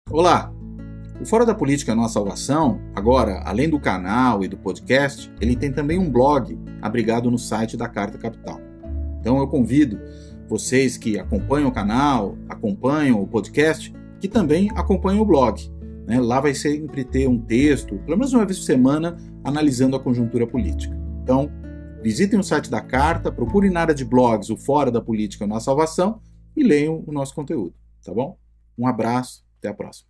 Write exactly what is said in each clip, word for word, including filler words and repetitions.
Olá! O Fora da Política Não Há Salvação, agora, além do canal e do podcast, ele tem também um blog abrigado no site da Carta Capital. Então eu convido vocês que acompanham o canal, acompanham o podcast, que também acompanhem o blog. Né? Lá vai sempre ter um texto, pelo menos uma vez por semana, analisando a conjuntura política. Então, visitem o site da Carta, procurem na área de blogs o Fora da Política Não Há Salvação e leiam o nosso conteúdo, tá bom? Um abraço, até a próxima.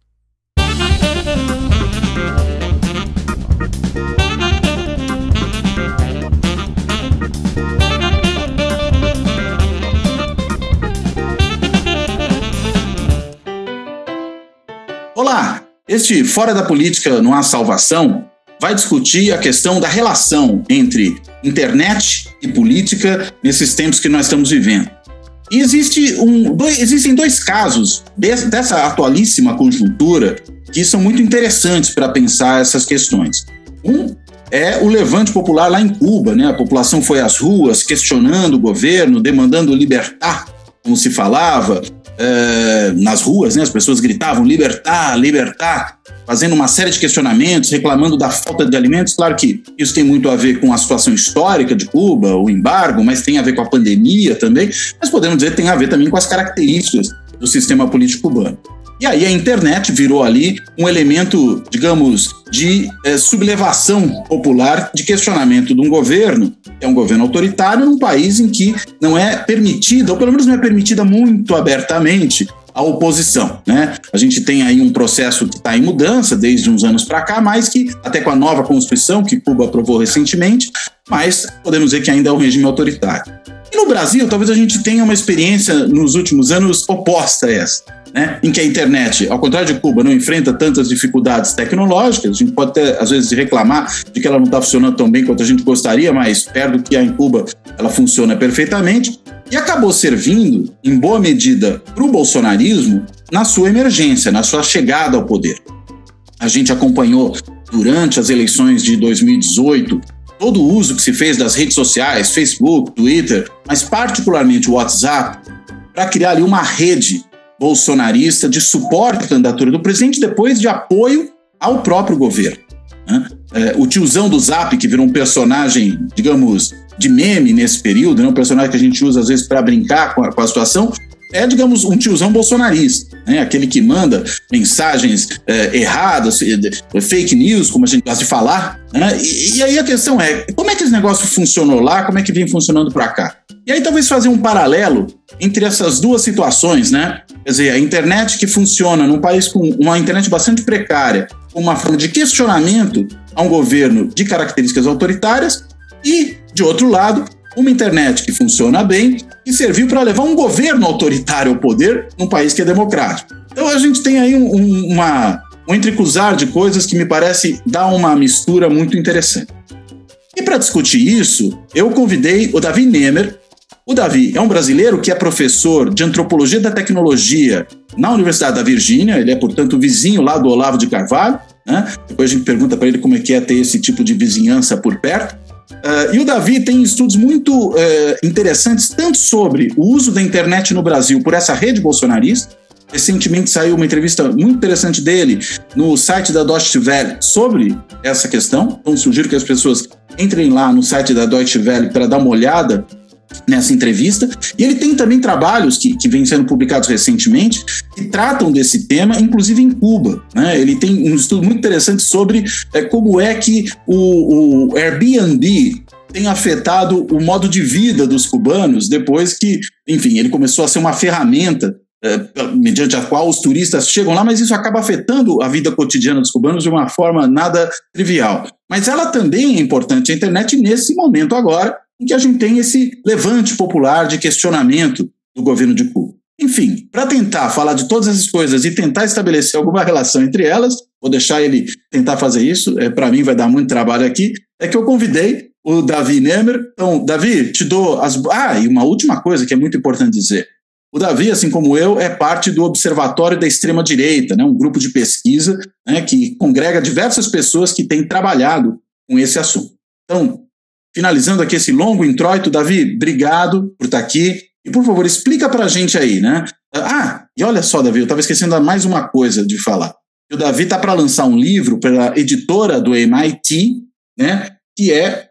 Olá! Este Fora da Política Não Há Salvação vai discutir a questão da relação entre internet e política nesses tempos que nós estamos vivendo. E existe um, dois, existem dois casos desse, dessa atualíssima conjuntura que são muito interessantes para pensar essas questões. Um é o levante popular lá em Cuba, né? A população foi às ruas questionando o governo, demandando libertar, como se falava, é, nas ruas, né? As pessoas gritavam libertar, libertar, fazendo uma série de questionamentos, reclamando da falta de alimentos. Claro que isso tem muito a ver com a situação histórica de Cuba, o embargo, mas tem a ver com a pandemia também, mas podemos dizer que tem a ver também com as características do sistema político cubano. E aí a internet virou ali um elemento, digamos, de é, sublevação popular, de questionamento de um governo, que é um governo autoritário, num país em que não é permitida, ou pelo menos não é permitida muito abertamente, a oposição, né? A gente tem aí um processo que está em mudança desde uns anos para cá, mas que, até com a nova Constituição que Cuba aprovou recentemente, mas podemos dizer que ainda é um regime autoritário. E no Brasil, talvez a gente tenha uma experiência nos últimos anos oposta a essa, né? Em que a internet, ao contrário de Cuba, não enfrenta tantas dificuldades tecnológicas. A gente pode até, às vezes, reclamar de que ela não está funcionando tão bem quanto a gente gostaria, mas perto do que há em Cuba, ela funciona perfeitamente. E acabou servindo, em boa medida, para o bolsonarismo na sua emergência, na sua chegada ao poder. A gente acompanhou, durante as eleições de dois mil e dezoito, todo o uso que se fez das redes sociais, Facebook, Twitter, mas particularmente o WhatsApp, para criar ali uma rede bolsonarista de suporte à candidatura do presidente, depois de apoio ao próprio governo. Né? É, o tiozão do Zap, que virou um personagem, digamos, de meme nesse período, né? Um personagem que a gente usa às vezes para brincar com a, com a situação, é, digamos, um tiozão bolsonarista, né? Aquele que manda mensagens é, erradas, fake news, como a gente gosta de falar, né? E, e aí a questão é, como é que esse negócio funcionou lá, como é que vem funcionando para cá? E aí talvez fazer um paralelo entre essas duas situações, né? Quer dizer, a internet que funciona num país com uma internet bastante precária, com uma forma de questionamento a um governo de características autoritárias, e, de outro lado, uma internet que funciona bem e serviu para levar um governo autoritário ao poder num país que é democrático. Então a gente tem aí um, um, uma, um entrecruzar de coisas que me parece dar uma mistura muito interessante. E para discutir isso, eu convidei o Davi Nemer. O Davi é um brasileiro que é professor de Antropologia da Tecnologia na Universidade da Virgínia, ele é, portanto, vizinho lá do Olavo de Carvalho, né? Depois a gente pergunta para ele como é que é ter esse tipo de vizinhança por perto. Uh, e o Davi tem estudos muito uh, interessantes, tanto sobre o uso da internet no Brasil por essa rede bolsonarista. Recentemente saiu uma entrevista muito interessante dele no site da Deutsche Welle sobre essa questão. Então sugiro que as pessoas entrem lá no site da Deutsche Welle para dar uma olhada nessa entrevista. E ele tem também trabalhos que, que vêm sendo publicados recentemente que tratam desse tema, inclusive em Cuba, né? Ele tem um estudo muito interessante sobre é, como é que o, o Airbnb tem afetado o modo de vida dos cubanos depois que, enfim, ele começou a ser uma ferramenta é, mediante a qual os turistas chegam lá, mas isso acaba afetando a vida cotidiana dos cubanos de uma forma nada trivial. Mas ela também é importante, a internet, nesse momento agora, em que a gente tem esse levante popular de questionamento do governo de Cuba. Enfim, para tentar falar de todas essas coisas e tentar estabelecer alguma relação entre elas, vou deixar ele tentar fazer isso, é, para mim vai dar muito trabalho aqui, é que eu convidei o Davi Nemer. Então, Davi, te dou as... Ah, e uma última coisa que é muito importante dizer. O Davi, assim como eu, é parte do Observatório da Extrema-Direita, né, um grupo de pesquisa, né, que congrega diversas pessoas que têm trabalhado com esse assunto. Então, finalizando aqui esse longo introito, Davi, obrigado por estar aqui. E, por favor, explica para a gente aí, né? Ah, e olha só, Davi, eu estava esquecendo mais uma coisa de falar. O Davi está para lançar um livro pela editora do M I T, né? Que é,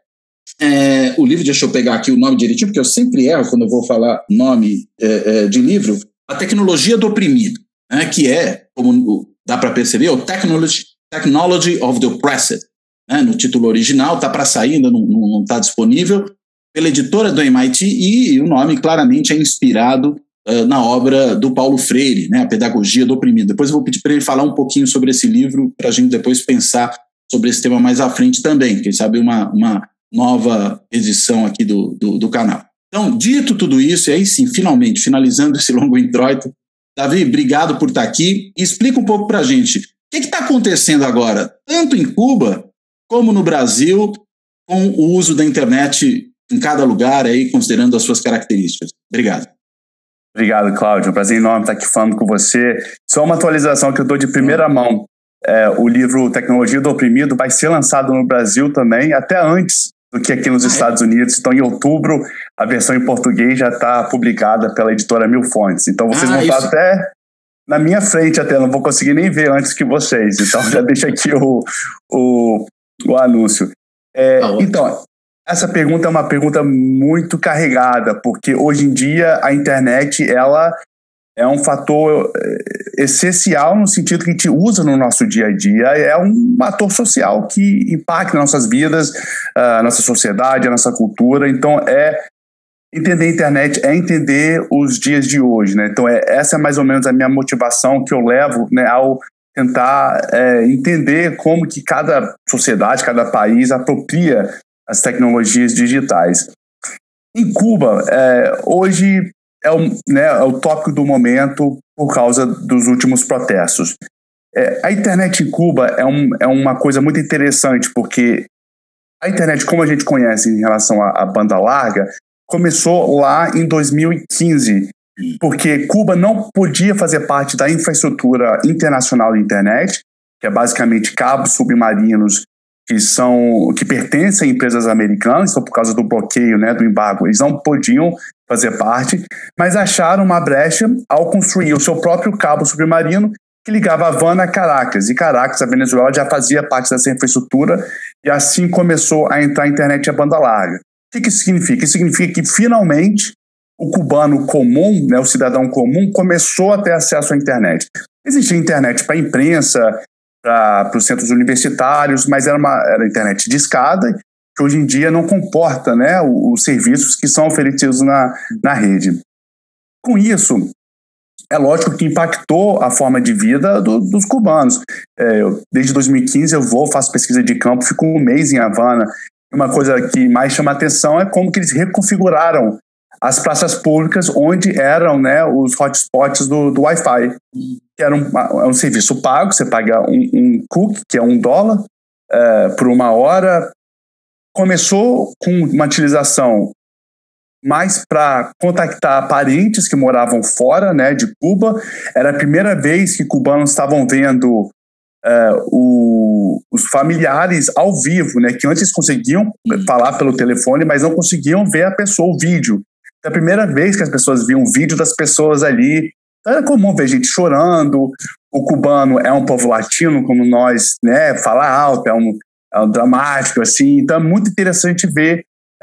é o livro, deixa eu pegar aqui o nome direitinho, porque eu sempre erro quando eu vou falar nome é, é, de livro, A Tecnologia do Oprimido, né? Que é, como dá para perceber, o Technology, Technology of the Oppressed, né? No título original, está para sair, ainda não está disponível, pela editora do M I T, e o nome claramente é inspirado uh, na obra do Paulo Freire, né? A Pedagogia do Oprimido. Depois eu vou pedir para ele falar um pouquinho sobre esse livro, para a gente depois pensar sobre esse tema mais à frente também, quem sabe uma, uma nova edição aqui do, do, do canal. Então, dito tudo isso, e aí sim, finalmente, finalizando esse longo introito, Davi, obrigado por estar aqui, e explica um pouco para a gente, o que está acontecendo agora, tanto em Cuba, como no Brasil, com o uso da internet em cada lugar, aí, considerando as suas características. Obrigado. Obrigado, Cláudio. É um prazer enorme estar aqui falando com você. Só uma atualização que eu dou de primeira mão. É, o livro Tecnologia do Oprimido vai ser lançado no Brasil também, até antes do que aqui nos ah, Estados é? Unidos. Então, em outubro, a versão em português já está publicada pela editora Mil Fontes. Então, vocês ah, vão estar isso... até na minha frente, até não vou conseguir nem ver antes que vocês. Então, já deixa aqui o, o, o anúncio. É, ah, então, essa pergunta é uma pergunta muito carregada, porque hoje em dia a internet ela é um fator essencial no sentido que a gente usa no nosso dia a dia, é um ator social que impacta nossas vidas, a nossa sociedade, a nossa cultura. Então, é entender a internet é entender os dias de hoje, né? Então, é, essa é mais ou menos a minha motivação que eu levo, né, ao tentar é, entender como que cada sociedade, cada país apropria as tecnologias digitais. Em Cuba, é, hoje é o, né, é o tópico do momento por causa dos últimos protestos. É, a internet em Cuba é, um, é uma coisa muito interessante, porque a internet, como a gente conhece em relação à, à banda larga, começou lá em dois mil e quinze, porque Cuba não podia fazer parte da infraestrutura internacional de internet, que é basicamente cabos submarinos que são que pertencem a empresas americanas, então por causa do bloqueio, né, do embargo, eles não podiam fazer parte, mas acharam uma brecha ao construir o seu próprio cabo submarino que ligava Havana a Caracas, e Caracas, a Venezuela, já fazia parte dessa infraestrutura, e assim começou a entrar a internet a banda larga. O que, que isso significa? Isso significa que finalmente o cubano comum, né, o cidadão comum, começou a ter acesso à internet. Existia internet para a imprensa, para os centros universitários, mas era uma era internet de escada, que hoje em dia não comporta, né, os, os serviços que são oferecidos na, na rede. Com isso, é lógico que impactou a forma de vida do, dos cubanos. É, eu, desde dois mil e quinze eu vou, faço pesquisa de campo, fico um mês em Havana. Uma coisa que mais chama atenção é como que eles reconfiguraram as praças públicas onde eram, né, os hotspots do, do Wi-Fi, que era um, é um serviço pago, você paga um, um cookie, que é um dólar, é, por uma hora. Começou com uma utilização mais para contactar parentes que moravam fora, né, de Cuba. Era a primeira vez que cubanos estavam vendo Uh, o, os familiares ao vivo, né, que antes conseguiam falar pelo telefone, mas não conseguiam ver a pessoa, o vídeo. É a primeira vez que as pessoas viam o vídeo das pessoas ali. Era comum ver gente chorando. O cubano é um povo latino, como nós, né, fala alto, é um, é um dramático, assim. Então é muito interessante ver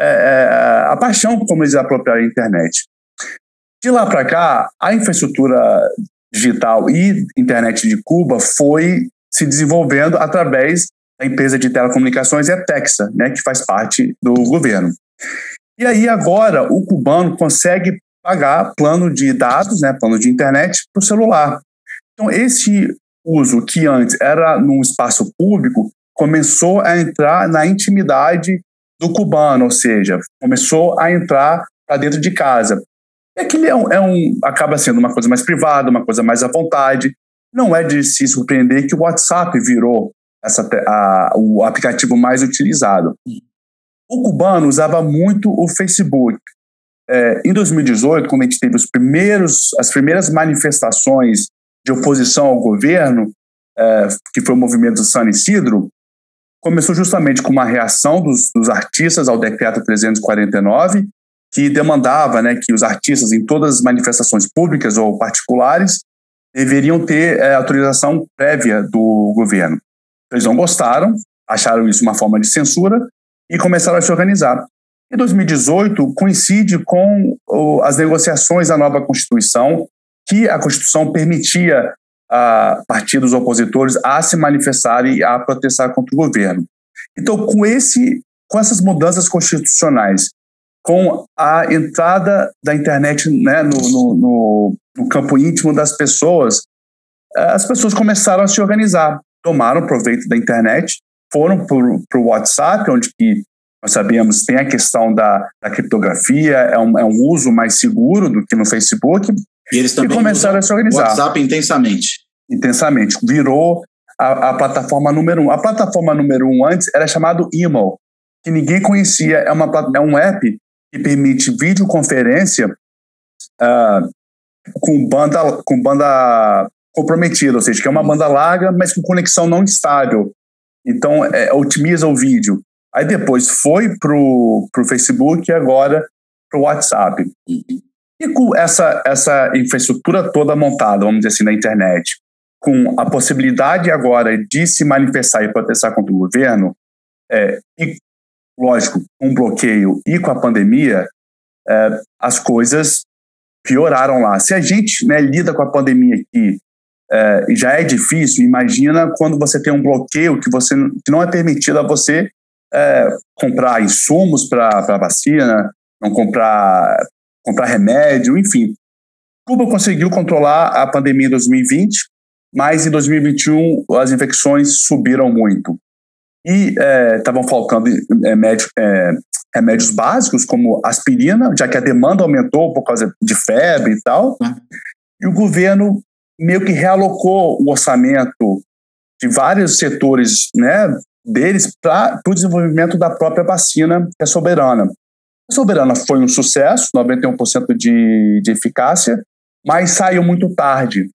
é, a paixão como eles apropriaram a internet. De lá para cá, a infraestrutura digital e internet de Cuba foi se desenvolvendo através da empresa de telecomunicações Etexa, né, que faz parte do governo. E aí agora o cubano consegue pagar plano de dados, né, plano de internet para o celular. Então esse uso que antes era num espaço público começou a entrar na intimidade do cubano, ou seja, começou a entrar para dentro de casa. E aquilo é um, é um, acaba sendo uma coisa mais privada, uma coisa mais à vontade. Não é de se surpreender que o WhatsApp virou essa, a, o aplicativo mais utilizado. O cubano usava muito o Facebook. É, em dois mil e dezoito, quando a gente teve os primeiros, as primeiras manifestações de oposição ao governo, é, que foi o movimento do San Isidro, começou justamente com uma reação dos, dos artistas ao decreto trezentos e quarenta e nove, que demandava, né, que os artistas em todas as manifestações públicas ou particulares deveriam ter é, autorização prévia do governo. Eles não gostaram, acharam isso uma forma de censura e começaram a se organizar. Em dois mil e dezoito, coincide com o, as negociações da nova Constituição, que a Constituição permitia a partidos opositores a se manifestarem e a protestar contra o governo. Então, com, esse, com essas mudanças constitucionais, com a entrada da internet, né, no, no, no, no campo íntimo das pessoas, as pessoas começaram a se organizar, tomaram proveito da internet, foram para o WhatsApp, onde que nós sabemos tem a questão da, da criptografia, é um, é um uso mais seguro do que no Facebook, e eles também e começaram a se organizar. O WhatsApp intensamente. Intensamente. Virou a, a plataforma número um. A plataforma número um antes era chamado Imo, que ninguém conhecia. É, uma, é um app que permite videoconferência uh, com, banda, com banda comprometida, ou seja, que é uma banda larga, mas com conexão não estável. Então, é, otimiza o vídeo. Aí depois foi para o Facebook e agora para o WhatsApp. E com essa, essa infraestrutura toda montada, vamos dizer assim, na internet, com a possibilidade agora de se manifestar e protestar contra o governo, é, e, lógico, com um bloqueio e com a pandemia, é, as coisas pioraram lá. Se a gente, né, lida com a pandemia aqui, é, já é difícil, imagina quando você tem um bloqueio que, você, que não é permitido a você é, comprar insumos para a vacina, não comprar, comprar remédio, enfim. Cuba conseguiu controlar a pandemia em dois mil e vinte, mas em dois mil e vinte e um as infecções subiram muito. E estavam é, faltando é, médio, é, remédios básicos, como aspirina, já que a demanda aumentou por causa de febre e tal. Uhum. E o governo meio que realocou o orçamento de vários setores, né, deles para o desenvolvimento da própria vacina, que é soberana. A soberana foi um sucesso, noventa e um por cento de, de eficácia, mas saiu muito tarde.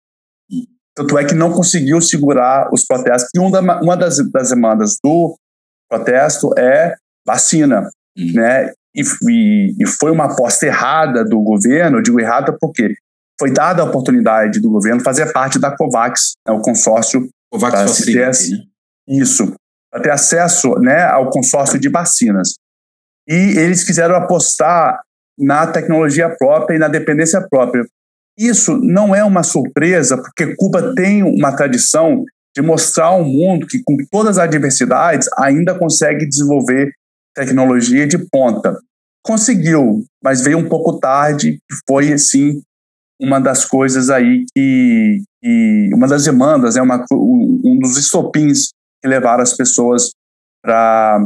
Tanto é que não conseguiu segurar os protestos. E uma das, das demandas do protesto é vacina. Uhum. Né? E, e, e foi uma aposta errada do governo, eu digo errada porque foi dada a oportunidade do governo fazer parte da COVAX, né, o consórcio. COVAX Facility, né? Isso, para ter acesso, né, ao consórcio de vacinas. E eles quiseram apostar na tecnologia própria e na dependência própria. Isso não é uma surpresa, porque Cuba tem uma tradição de mostrar ao mundo que, com todas as adversidades, ainda consegue desenvolver tecnologia de ponta. Conseguiu, mas veio um pouco tarde, e foi, assim, uma das coisas aí que... que uma das demandas, é uma, um dos estopins que levaram as pessoas para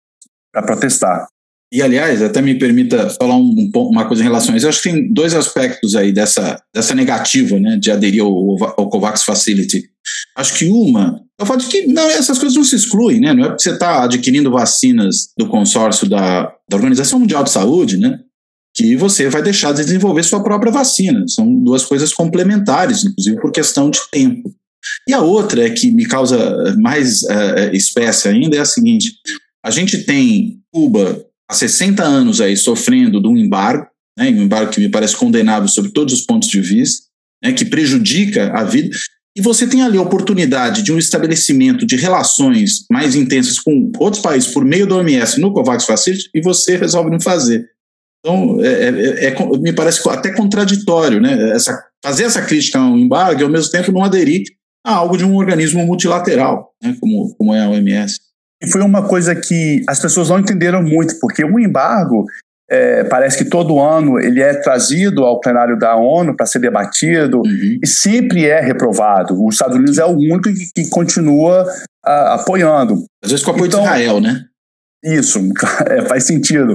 protestar. E, aliás, até me permita falar um, um, uma coisa em relação a isso. Eu acho que tem dois aspectos aí dessa, dessa negativa, né, de aderir ao, ao COVAX Facility. Acho que uma é o fato de que não, essas coisas não se excluem, né? Não é porque você está adquirindo vacinas do consórcio da, da Organização Mundial de Saúde, né, que você vai deixar de desenvolver sua própria vacina. São duas coisas complementares, inclusive por questão de tempo. E a outra é que me causa mais uh, espécie ainda é a seguinte: a gente tem Cuba há sessenta anos aí sofrendo de um embargo, né, um embargo que me parece condenável sob todos os pontos de vista, né, que prejudica a vida, e você tem ali a oportunidade de um estabelecimento de relações mais intensas com outros países por meio da O M S no COVAX Facility, e você resolve não fazer. Então, é, é, é, me parece até contraditório, né, essa, fazer essa crítica ao embargo e, ao mesmo tempo, não aderir a algo de um organismo multilateral, né, como, como é a O M S. E foi uma coisa que as pessoas não entenderam muito, porque o embargo, é, parece que todo ano ele é trazido ao plenário da ONU para ser debatido, uhum. e sempre é reprovado. Os Estados Unidos é o único que, que continua a, apoiando. Às vezes com o apoio então, de Israel, né? Isso, é, faz sentido.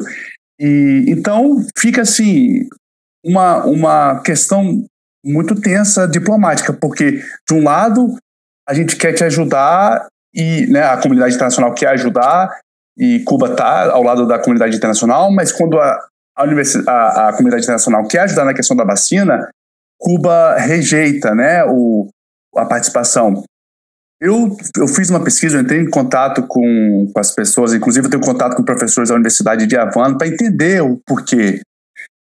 E, então fica assim uma, uma questão muito tensa diplomática, porque de um lado a gente quer te ajudar e, né, a comunidade internacional quer ajudar e Cuba está ao lado da comunidade internacional, mas quando a, a, a, a comunidade internacional quer ajudar na questão da vacina, Cuba rejeita, né, o, a participação. Eu, eu fiz uma pesquisa, eu entrei em contato com, com as pessoas, inclusive eu tenho contato com professores da Universidade de Havana para entender o porquê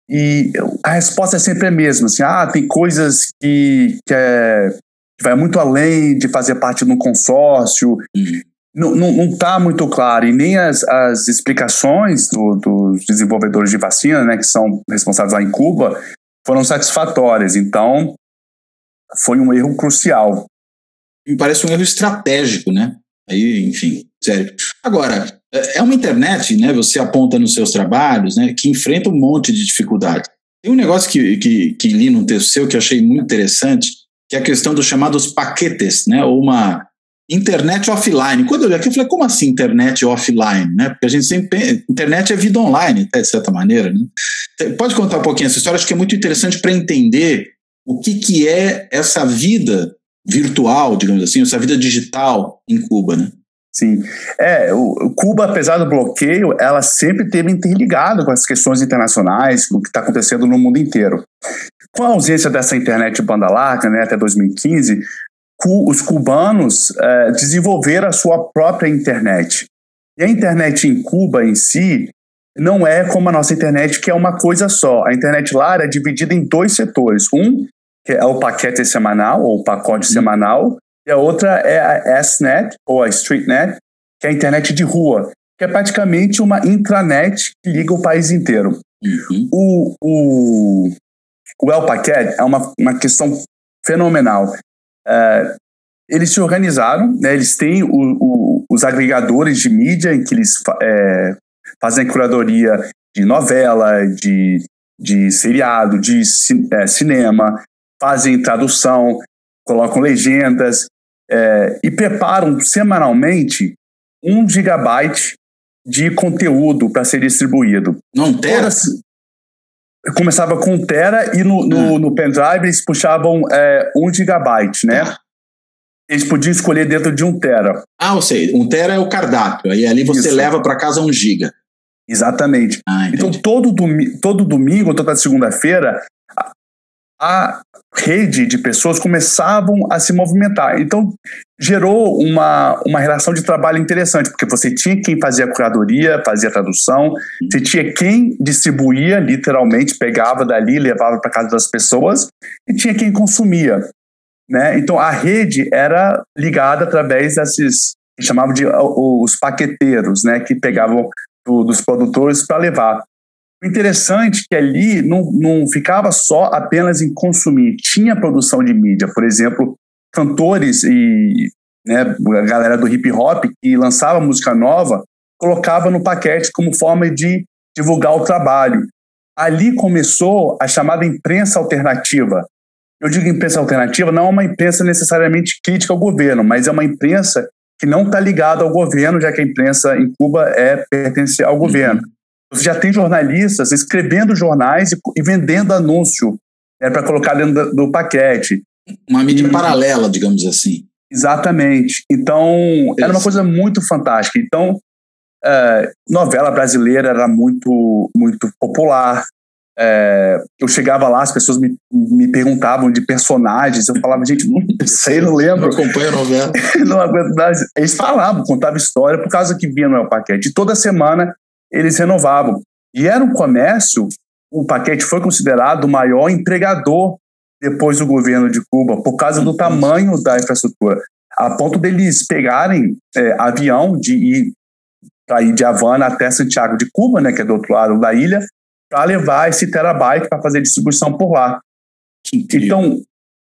E a resposta é sempre a mesma, assim, ah, tem coisas que, que, é, que vai muito além de fazer parte de um consórcio, Uhum. não está muito claro, e nem as, as explicações do, dos desenvolvedores de vacina, né, que são responsáveis lá em Cuba, foram satisfatórias. Então, foi um erro crucial. Me parece um erro estratégico, né? Aí, enfim, sério. Agora, é uma internet, né? Você aponta nos seus trabalhos, né? Que enfrenta um monte de dificuldades. Tem um negócio que, que, que li num texto seu que eu achei muito interessante, que é a questão dos chamados paquetes, né? Ou uma internet offline. Quando eu li aqui, eu falei, como assim internet offline? Né? Porque a gente sempre... Internet é vida online, até de certa maneira, né? Pode contar um pouquinho essa história? Acho que é muito interessante para entender o que, que é essa vida virtual, digamos assim, essa vida digital em Cuba, né? Sim. É, o Cuba, apesar do bloqueio, ela sempre esteve interligada com as questões internacionais, com o que está acontecendo no mundo inteiro. Com a ausência dessa internet de banda larga, né, até dois mil e quinze, os cubanos é, desenvolveram a sua própria internet. E a internet em Cuba, em si, não é como a nossa internet, que é uma coisa só. A internet lá é dividida em dois setores. Um, que é o paquete semanal, ou o pacote uhum. semanal, e a outra é a S-Net, ou a StreetNet, que é a internet de rua, que é praticamente uma intranet que liga o país inteiro. Uhum. O, o, o El Paquete é uma, uma questão fenomenal. É, eles se organizaram, né, eles têm o, o, os agregadores de mídia em que eles é, fazem curadoria de novela, de, de seriado, de é, cinema, fazem tradução, colocam legendas é, e preparam semanalmente um gigabyte de conteúdo para ser distribuído. Não tera? Começava com um tera e no, no, no pendrive eles puxavam é, um gigabyte, né? Ah. Eles podiam escolher dentro de um tera. Ah, eu sei. Um tera é o cardápio. Aí ali você Isso. leva para casa um giga. Exatamente. Ah, então todo, domi- todo domingo, toda segunda-feira, a, a rede de pessoas começavam a se movimentar. Então gerou uma, uma relação de trabalho interessante, porque você tinha quem fazia a curadoria, fazia a tradução, você tinha quem distribuía, literalmente, pegava dali, levava para casa das pessoas, e tinha quem consumia. Né? Então a rede era ligada através desses, que chamavam de os paqueteiros, né? Que pegavam do, dos produtores para levar. O interessante é que ali não, não ficava só apenas em consumir, tinha produção de mídia, por exemplo, cantores e né, a galera do hip hop que lançava música nova, colocava no paquete como forma de divulgar o trabalho. Ali começou a chamada imprensa alternativa. Eu digo imprensa alternativa, não é uma imprensa necessariamente crítica ao governo, mas é uma imprensa que não está ligada ao governo, já que a imprensa em Cuba é, pertence ao governo. Você já tem jornalistas escrevendo jornais e, e vendendo anúncio né, para colocar dentro do, do paquete. Uma mídia e, paralela, digamos assim. Exatamente. Então, era uma coisa muito fantástica. Então, é, novela brasileira era muito, muito popular. É, eu chegava lá, as pessoas me, me perguntavam de personagens, eu falava, gente, não sei, não lembro. Não acompanho a novela. Não aguento mais. Eles falavam, contavam história por causa que vinha no El Paquete. E toda semana eles renovavam. E era um comércio, o Paquete foi considerado o maior empregador depois do governo de Cuba, por causa do tamanho da infraestrutura, a ponto deles pegarem é, avião de ir, para ir de Havana até Santiago de Cuba, né, que é do outro lado da ilha, para levar esse terabyte para fazer distribuição por lá. Então,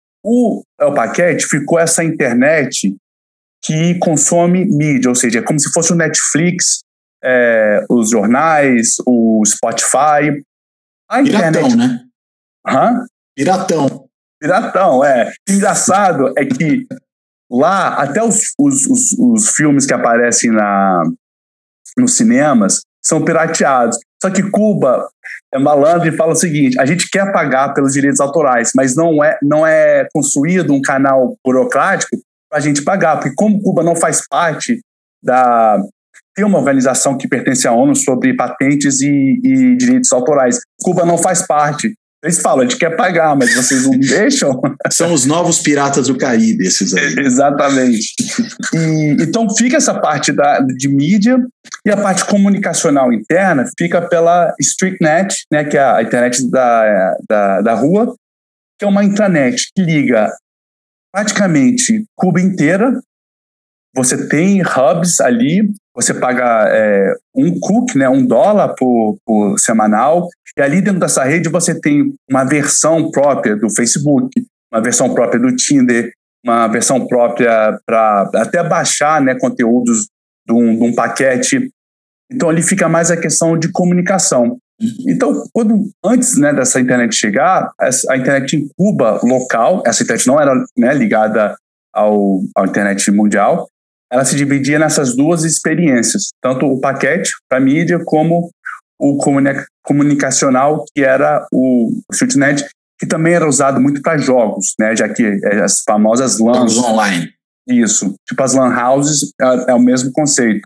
o El Paquete ficou essa internet que consome mídia, ou seja, é como se fosse o Netflix, é, os jornais, o Spotify. A Piratão, internet... né? Hã? Piratão. Piratão, é. Engraçado é que lá, até os, os, os, os filmes que aparecem na, nos cinemas são pirateados. Só que Cuba é malandro e fala o seguinte, a gente quer pagar pelos direitos autorais, mas não é, não é construído um canal burocrático para a gente pagar, porque como Cuba não faz parte da... Tem uma organização que pertence à ONU sobre patentes e, e direitos autorais. Cuba não faz parte. Eles falam, a gente quer pagar, mas vocês não deixam. São os novos piratas do Caribe, esses aí. Exatamente. E, então fica essa parte da, de mídia e a parte comunicacional interna fica pela StreetNet, né, que é a internet da, da, da rua, que é uma intranet que liga praticamente Cuba inteira. Você tem hubs ali, você paga é, um cookie, né, um dólar por, por semanal, e ali dentro dessa rede você tem uma versão própria do Facebook, uma versão própria do Tinder, uma versão própria para até baixar, né, conteúdos de um, de um paquete. Então ali fica mais a questão de comunicação. Então, quando, antes, né, dessa internet chegar, a internet em Cuba, local, essa internet não era, né, ligada ao, à internet mundial, ela se dividia nessas duas experiências, tanto o paquete para mídia como o comunica- comunicacional, que era o StreetNet, que também era usado muito para jogos, né, já que as famosas LANs. Jogos online. Isso, tipo as LAN houses, é, é o mesmo conceito.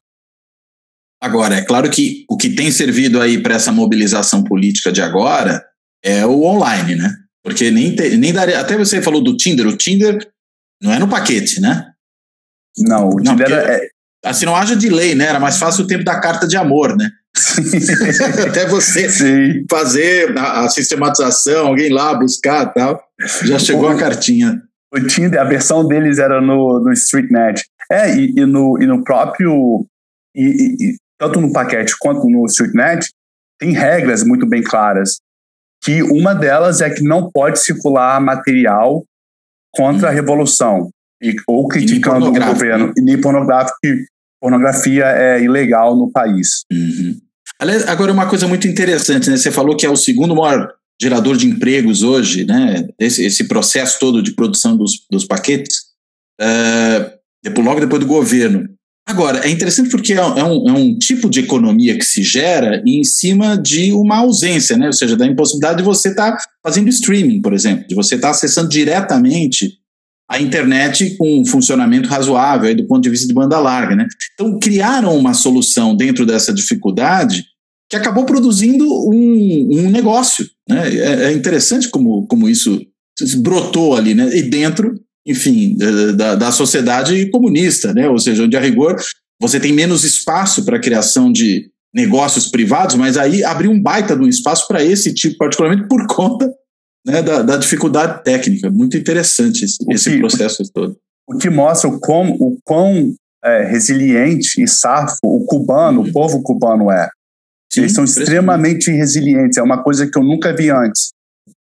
Agora, é claro que o que tem servido aí para essa mobilização política de agora é o online, né? Porque nem, te, nem daria... Até você falou do Tinder. O Tinder não é no paquete, né? Não, o não, Tinder porque, é... Assim, não haja delay, né? Era mais fácil o tempo da carta de amor, né? Até você Sim. fazer a, a sistematização, alguém lá buscar e tal. Já chegou o, a cartinha. O Tinder, a versão deles era no, no StreetNet. É, e, e, no, e no próprio... E, e, tanto no paquete quanto no StreetNet, tem regras muito bem claras, que uma delas é que não pode circular material contra hum. a revolução, e, ou criticando o governo, e nem pornográfico, que pornografia é ilegal no país. Uhum. Aliás, agora uma coisa muito interessante, né? Você falou que é o segundo maior gerador de empregos hoje, né? Esse, esse processo todo de produção dos, dos paquetes, uh, depois, logo depois do governo. Agora, é interessante porque é um, é um tipo de economia que se gera em cima de uma ausência, né? Ou seja, da impossibilidade de você estar tá fazendo streaming, por exemplo, de você estar tá acessando diretamente a internet com um funcionamento razoável aí do ponto de vista de banda larga, né? Então, criaram uma solução dentro dessa dificuldade que acabou produzindo um, um negócio, né? É, é interessante como, como isso brotou ali, né? E dentro... enfim, da, da sociedade comunista, né? Ou seja, onde a rigor você tem menos espaço para a criação de negócios privados, mas aí abriu um baita de um espaço para esse tipo, particularmente por conta, né, da, da dificuldade técnica. Muito interessante esse, que, esse processo todo. O que mostra o quão, o quão é, resiliente e safo o cubano, uhum. o povo cubano é. Sim, eles são extremamente resilientes, é uma coisa que eu nunca vi antes.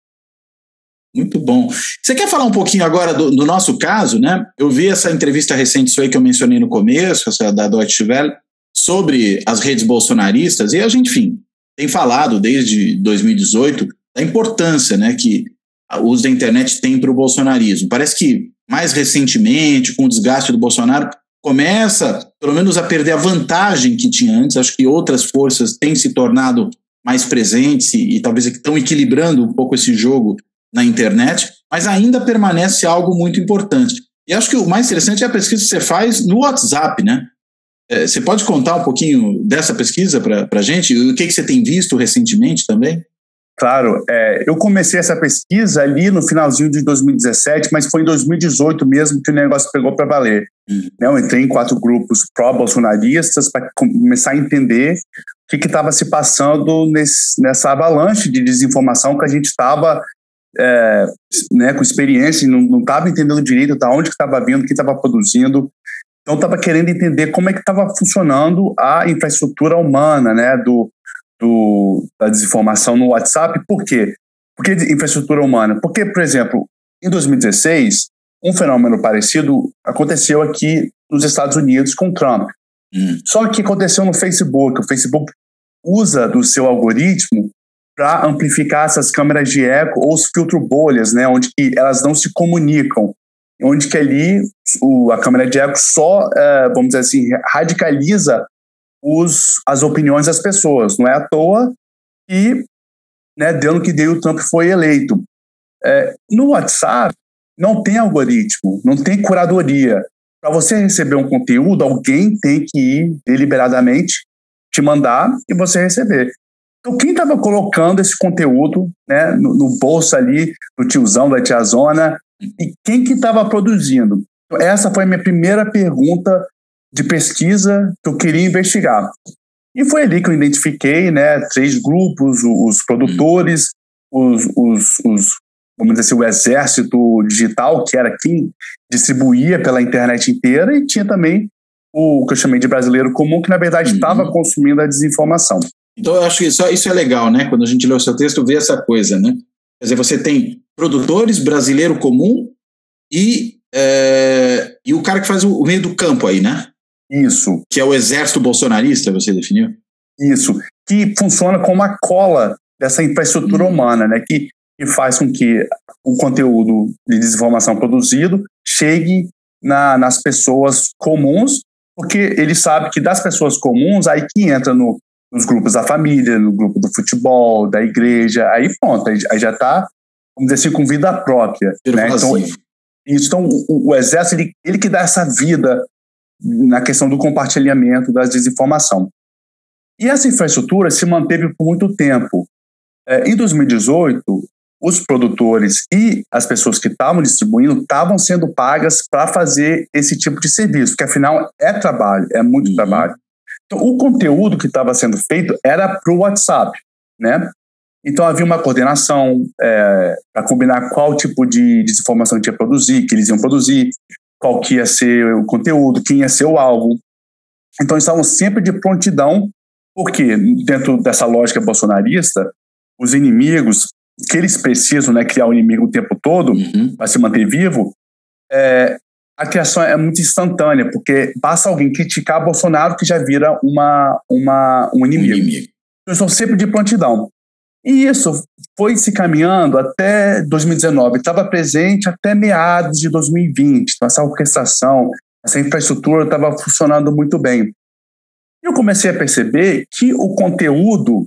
Muito bom. Você quer falar um pouquinho agora do, do nosso caso, né? Eu vi essa entrevista recente sua aí que eu mencionei no começo, essa da Deutsche Welle, sobre as redes bolsonaristas, e a gente, enfim, tem falado desde dois mil e dezoito da importância, né, que o uso da internet tem para o bolsonarismo. Parece que, mais recentemente, com o desgaste do Bolsonaro, começa, pelo menos, a perder a vantagem que tinha antes. Acho que outras forças têm se tornado mais presentes e, e talvez estão equilibrando um pouco esse jogo na internet, mas ainda permanece algo muito importante. E acho que o mais interessante é a pesquisa que você faz no WhatsApp, né? É, você pode contar um pouquinho dessa pesquisa para a gente? O que, que você tem visto recentemente também? Claro, é, eu comecei essa pesquisa ali no finalzinho de dois mil e dezessete, mas foi em dois mil e dezoito mesmo que o negócio pegou para valer. Uhum. Eu entrei em quatro grupos pró-bolsonaristas para começar a entender o que estava se passando nesse, nessa avalanche de desinformação que a gente estava... É, né, com experiência, não estava entendendo direito de onde que estava vindo, quem estava produzindo. Então estava querendo entender como é que estava funcionando a infraestrutura humana, né, do, do, da desinformação no WhatsApp. Por quê? Por que infraestrutura humana? Porque, por exemplo, em dois mil e dezesseis, um fenômeno parecido aconteceu aqui nos Estados Unidos com Trump. Hum. Só que aconteceu no Facebook. O Facebook usa do seu algoritmo para amplificar essas câmeras de eco ou os filtro bolhas, né, onde que elas não se comunicam, onde que ali o, a câmera de eco só, é, vamos dizer assim, radicaliza os, as opiniões das pessoas. Não é à toa que, né, deu no que deu, o Trump foi eleito. É, no WhatsApp não tem algoritmo, não tem curadoria. Para você receber um conteúdo, alguém tem que ir deliberadamente te mandar e você receber. Então, quem estava colocando esse conteúdo, né, no, no bolso ali do tiozão, da tiazona, e quem que estava produzindo? Então, essa foi a minha primeira pergunta de pesquisa que eu queria investigar. E foi ali que eu identifiquei, né, três grupos: os produtores, os, os, os vamos dizer assim, o exército digital, que era quem distribuía pela internet inteira, e tinha também o que eu chamei de brasileiro comum, que na verdade estava uhum. consumindo a desinformação. Então eu acho que isso, isso é legal, né? Quando a gente lê o seu texto, vê essa coisa, né? Quer dizer, você tem produtores, brasileiro comum e, é, e o cara que faz o, o meio do campo aí, né? Isso. Que é o exército bolsonarista, você definiu? Isso. Que funciona como a cola dessa infraestrutura uhum. humana, né? Que que faz com que o conteúdo de desinformação produzido chegue na, nas pessoas comuns, porque ele sabe que das pessoas comuns, aí que entra no, nos grupos da família, no grupo do futebol, da igreja, aí pronto, aí, aí já está, vamos dizer assim, com vida própria. Né? Então, isso, então o, o exército, ele, ele que dá essa vida na questão do compartilhamento das desinformação. E essa infraestrutura se manteve por muito tempo. É, em dois mil e dezoito, os produtores e as pessoas que estavam distribuindo estavam sendo pagas para fazer esse tipo de serviço, que afinal é trabalho, é muito uhum. trabalho. Então, o conteúdo que estava sendo feito era para o WhatsApp, né? Então, havia uma coordenação é, para combinar qual tipo de desinformação que ia produzir, que eles iam produzir, qual que ia ser o conteúdo, quem ia ser o alvo. Então, eles estavam sempre de prontidão, porque dentro dessa lógica bolsonarista, os inimigos que eles precisam, né, criar o um inimigo o tempo todo uhum. para se manter vivo, é, a criação é muito instantânea, porque basta alguém criticar Bolsonaro que já vira uma, uma, um inimigo. Um inimigo. Eles estão sempre de prontidão. E isso foi se caminhando até dois mil e dezenove, estava presente até meados de dois mil e vinte, então essa orquestração, essa infraestrutura estava funcionando muito bem. Eu comecei a perceber que o conteúdo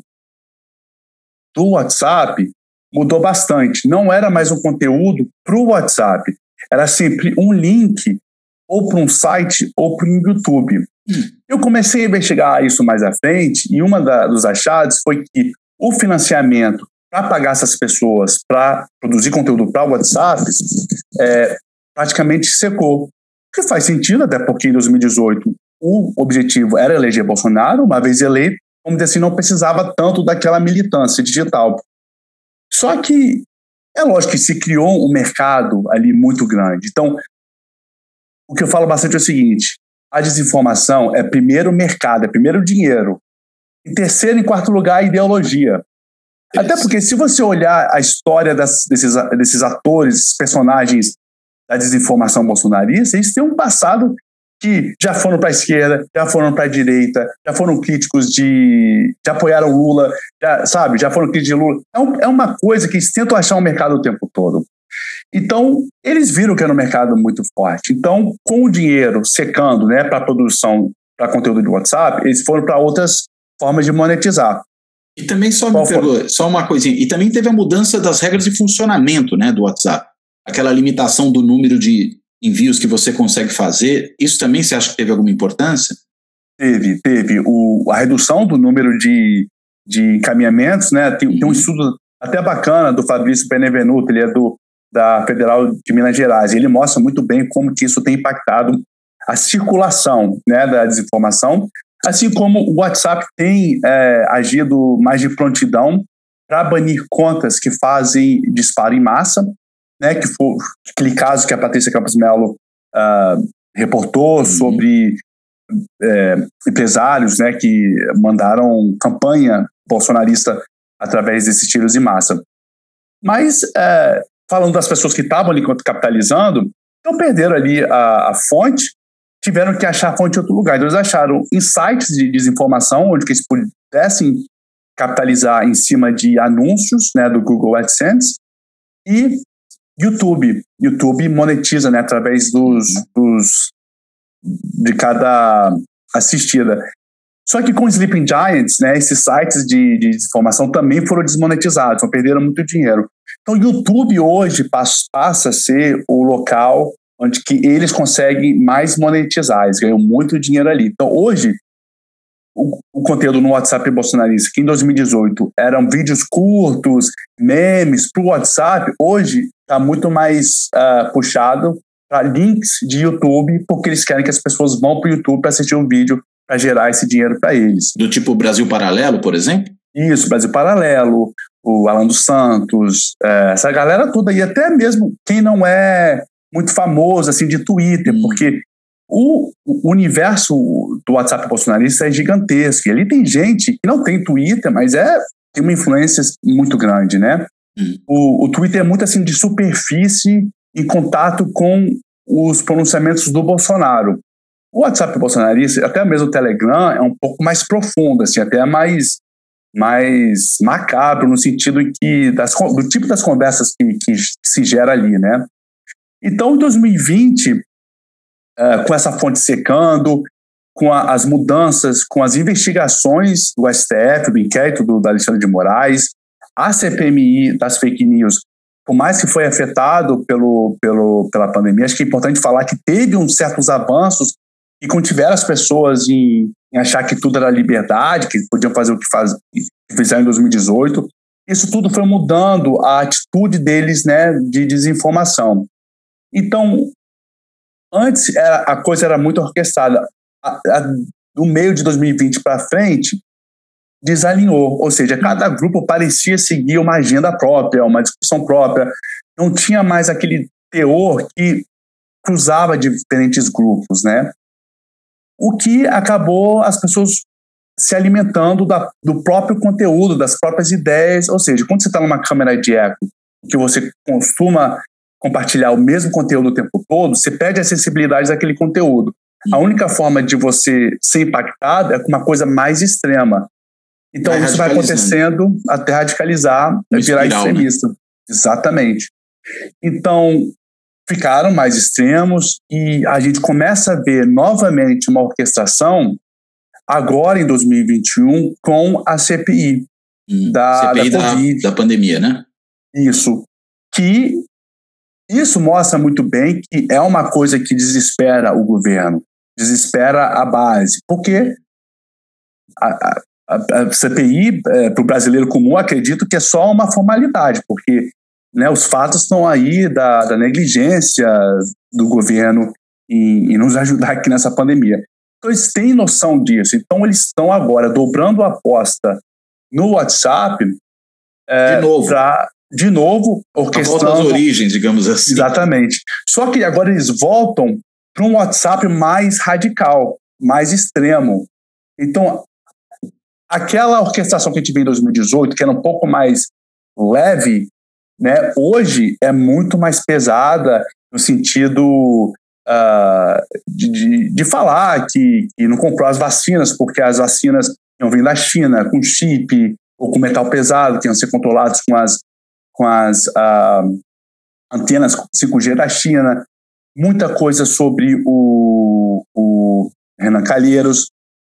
do WhatsApp mudou bastante. Não era mais um conteúdo para o WhatsApp. Era sempre um link ou para um site ou para um YouTube. Eu comecei a investigar isso mais à frente e uma dos achados foi que o financiamento para pagar essas pessoas para produzir conteúdo para o WhatsApp é, praticamente secou. O que faz sentido, até porque em dois mil e dezoito o objetivo era eleger Bolsonaro, uma vez eleito, vamos dizer assim, não precisava tanto daquela militância digital. Só que é lógico que se criou um mercado ali muito grande. Então, o que eu falo bastante é o seguinte: a desinformação é primeiro mercado, é primeiro dinheiro. Em terceiro e quarto lugar, a ideologia. Isso. Até porque se você olhar a história das, desses, desses atores, esses personagens da desinformação bolsonarista, eles têm um passado que já foram para a esquerda, já foram para a direita, já foram críticos de... já apoiaram Lula, já, sabe, já foram críticos de Lula. É, um, é uma coisa que eles tentam achar um mercado o tempo todo. Então, eles viram que era um mercado muito forte. Então, com o dinheiro secando, né, para produção, para conteúdo de WhatsApp, eles foram para outras formas de monetizar. E também, só, me perdoa, só uma coisinha, e também teve a mudança das regras de funcionamento, né, do WhatsApp. Aquela limitação do número de envios que você consegue fazer, isso também você acha que teve alguma importância? Teve, teve. O, a redução do número de, de encaminhamentos, né? Tem, uhum. tem um estudo até bacana do Fabrício Benevenuto, ele é do, da Federal de Minas Gerais, e ele mostra muito bem como que isso tem impactado a circulação, né, da desinformação, assim como o WhatsApp tem é, agido mais de prontidão para banir contas que fazem disparo em massa, né, que foi aquele caso que a Patrícia Campos Melo uh, reportou uhum. sobre é, empresários, né, que mandaram campanha bolsonarista através desses tiros em massa. Mas, é, falando das pessoas que estavam ali capitalizando, então perderam ali a, a fonte, tiveram que achar a fonte em outro lugar. Então eles acharam em sites de desinformação, onde que eles pudessem capitalizar em cima de anúncios, né, do Google AdSense, e YouTube. YouTube monetiza, né, através dos, dos de cada assistida. Só que com Sleeping Giants, né, esses sites de, de desinformação também foram desmonetizados, então perderam muito dinheiro. Então o YouTube hoje passa, passa a ser o local onde que eles conseguem mais monetizar, eles ganham muito dinheiro ali. Então hoje, o, o conteúdo no WhatsApp bolsonarista, que em dois mil e dezoito eram vídeos curtos, memes para o WhatsApp, hoje está muito mais uh, puxado para links de YouTube, porque eles querem que as pessoas vão para o YouTube para assistir um vídeo para gerar esse dinheiro para eles. Do tipo Brasil Paralelo, por exemplo? Isso, Brasil Paralelo, o Alan dos Santos, é, essa galera toda aí, até mesmo quem não é muito famoso assim de Twitter, hum. porque o, o universo do WhatsApp bolsonarista é gigantesco. Ali tem gente que não tem Twitter, mas é, tem uma influência muito grande, né? Hum. O, o Twitter é muito assim de superfície em contato com os pronunciamentos do Bolsonaro. O WhatsApp bolsonarista, até mesmo o Telegram, é um pouco mais profundo, assim, até mais, mais macabro, no sentido em que das, do tipo das conversas que, que se gera ali, né? Então, em dois mil e vinte, uh, com essa fonte secando, com a, as mudanças, com as investigações do S T F, do inquérito do, do Alexandre de Moraes, a C P M I das fake news, por mais que foi afetado pelo, pelo, pela pandemia, acho que é importante falar que teve uns certos avanços que contiveram as pessoas em, em achar que tudo era liberdade, que podiam fazer o que, faz, que fizeram em dois mil e dezoito. Isso tudo foi mudando a atitude deles, né, de desinformação. Então, antes era, a coisa era muito orquestrada. A, a, do meio de dois mil e vinte para frente, desalinhou, ou seja, cada grupo parecia seguir uma agenda própria, uma discussão própria, não tinha mais aquele teor que cruzava diferentes grupos, né? O que acabou as pessoas se alimentando da, do próprio conteúdo, das próprias ideias, ou seja, quando você está numa câmera de eco, que você costuma compartilhar o mesmo conteúdo o tempo todo, você perde a sensibilidade daquele conteúdo. A única forma de você ser impactado é com uma coisa mais extrema. Então, vai isso vai acontecendo até radicalizar, um virar espiral, extremista. Né? Exatamente. Então, ficaram mais extremos e a gente começa a ver novamente uma orquestração agora em dois mil e vinte e um com a C P I. Hum, da, C P I da, da, da pandemia, né? Isso. Que isso mostra muito bem que é uma coisa que desespera o governo, desespera a base, porque a, a A, a C P I, é, para o brasileiro comum, acredito que é só uma formalidade, porque, né, os fatos estão aí da, da negligência do governo em, em nos ajudar aqui nessa pandemia. Então, eles têm noção disso. Então, eles estão agora dobrando a aposta no WhatsApp. É, de novo. Pra, de novo, orquestrando. A volta às origens, digamos assim. Exatamente. Só que agora eles voltam para um WhatsApp mais radical, mais extremo. Então, aquela orquestração que a gente viu em dois mil e dezoito, que era um pouco mais leve, né, hoje é muito mais pesada no sentido uh, de, de, de falar que, que não comprou as vacinas porque as vacinas iam vir da China com chip ou com metal pesado, que iam ser controlados com as, com as uh, antenas cinco G da China. Muita coisa sobre o, o Renan Calheiros.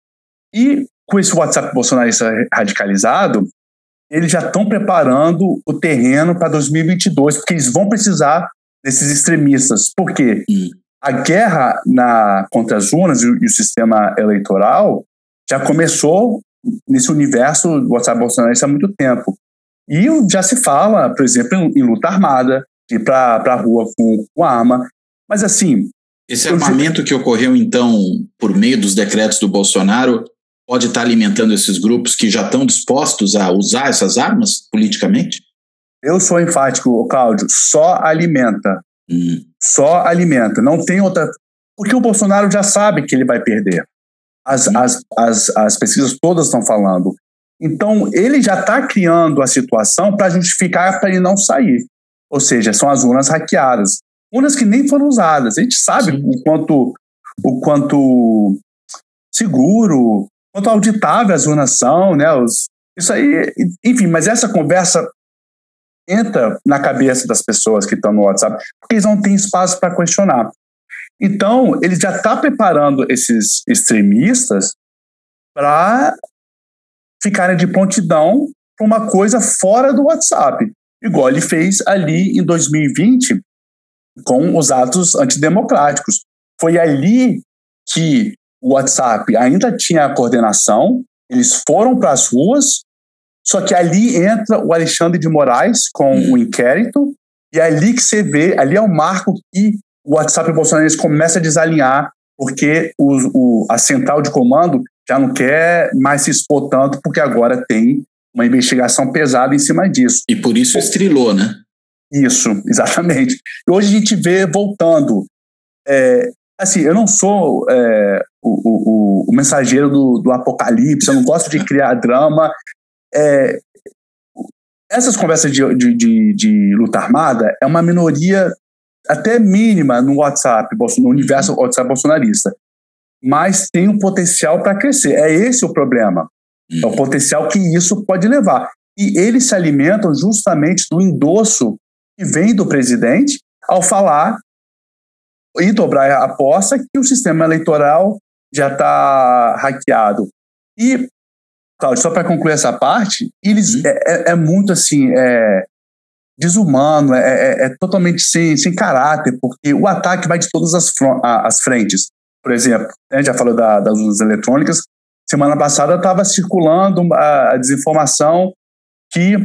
E com esse WhatsApp bolsonarista radicalizado, eles já estão preparando o terreno para dois mil e vinte e dois, porque eles vão precisar desses extremistas. Por quê? Hum. A guerra na, contra as urnas e o, e o sistema eleitoral já começou nesse universo do WhatsApp bolsonarista há muito tempo. E já se fala, por exemplo, em, em luta armada, de ir para a rua com, com arma. Mas assim... Esse armamento que ocorreu, então, por meio dos decretos do Bolsonaro, pode estar alimentando esses grupos que já estão dispostos a usar essas armas politicamente? Eu sou enfático, Cláudio, só alimenta. Hum. Só alimenta. Não tem outra... Porque o Bolsonaro já sabe que ele vai perder. As, hum. as, as, as pesquisas todas estão falando. Então, ele já está criando a situação para justificar para ele não sair. Ou seja, são as urnas hackeadas. Urnas que nem foram usadas. A gente sabe Sim. o quanto, o quanto seguro... quanto auditável as urnas são, né? Os, isso aí, enfim, mas essa conversa entra na cabeça das pessoas que estão no WhatsApp, porque eles não têm espaço para questionar. Então, ele já está preparando esses extremistas para ficarem de prontidão para uma coisa fora do WhatsApp, igual ele fez ali em dois mil e vinte com os atos antidemocráticos. Foi ali que o WhatsApp ainda tinha a coordenação, eles foram para as ruas, só que ali entra o Alexandre de Moraes com o inquérito, e é ali que você vê, ali é o marco que o WhatsApp bolsonarista começa a desalinhar, porque o, o, a central de comando já não quer mais se expor tanto, porque agora tem uma investigação pesada em cima disso. E por isso estrilou, né? Isso, exatamente. E hoje a gente vê voltando. É, assim, eu não sou é, o, o, o mensageiro do, do apocalipse, eu não gosto de criar drama. É, essas conversas de, de, de, de luta armada é uma minoria até mínima no WhatsApp, no universo WhatsApp bolsonarista, mas tem um potencial para crescer. É esse o problema. É o potencial que isso pode levar. E eles se alimentam justamente do endosso que vem do presidente ao falar e dobrar a aposta que o sistema eleitoral já está hackeado. E, Cláudio, só para concluir essa parte, eles é, é, é muito assim, é, desumano, é, é, é totalmente sem, sem caráter, porque o ataque vai de todas as, as frentes. Por exemplo, a gente já falou da, das urnas eletrônicas, semana passada estava circulando a, a desinformação que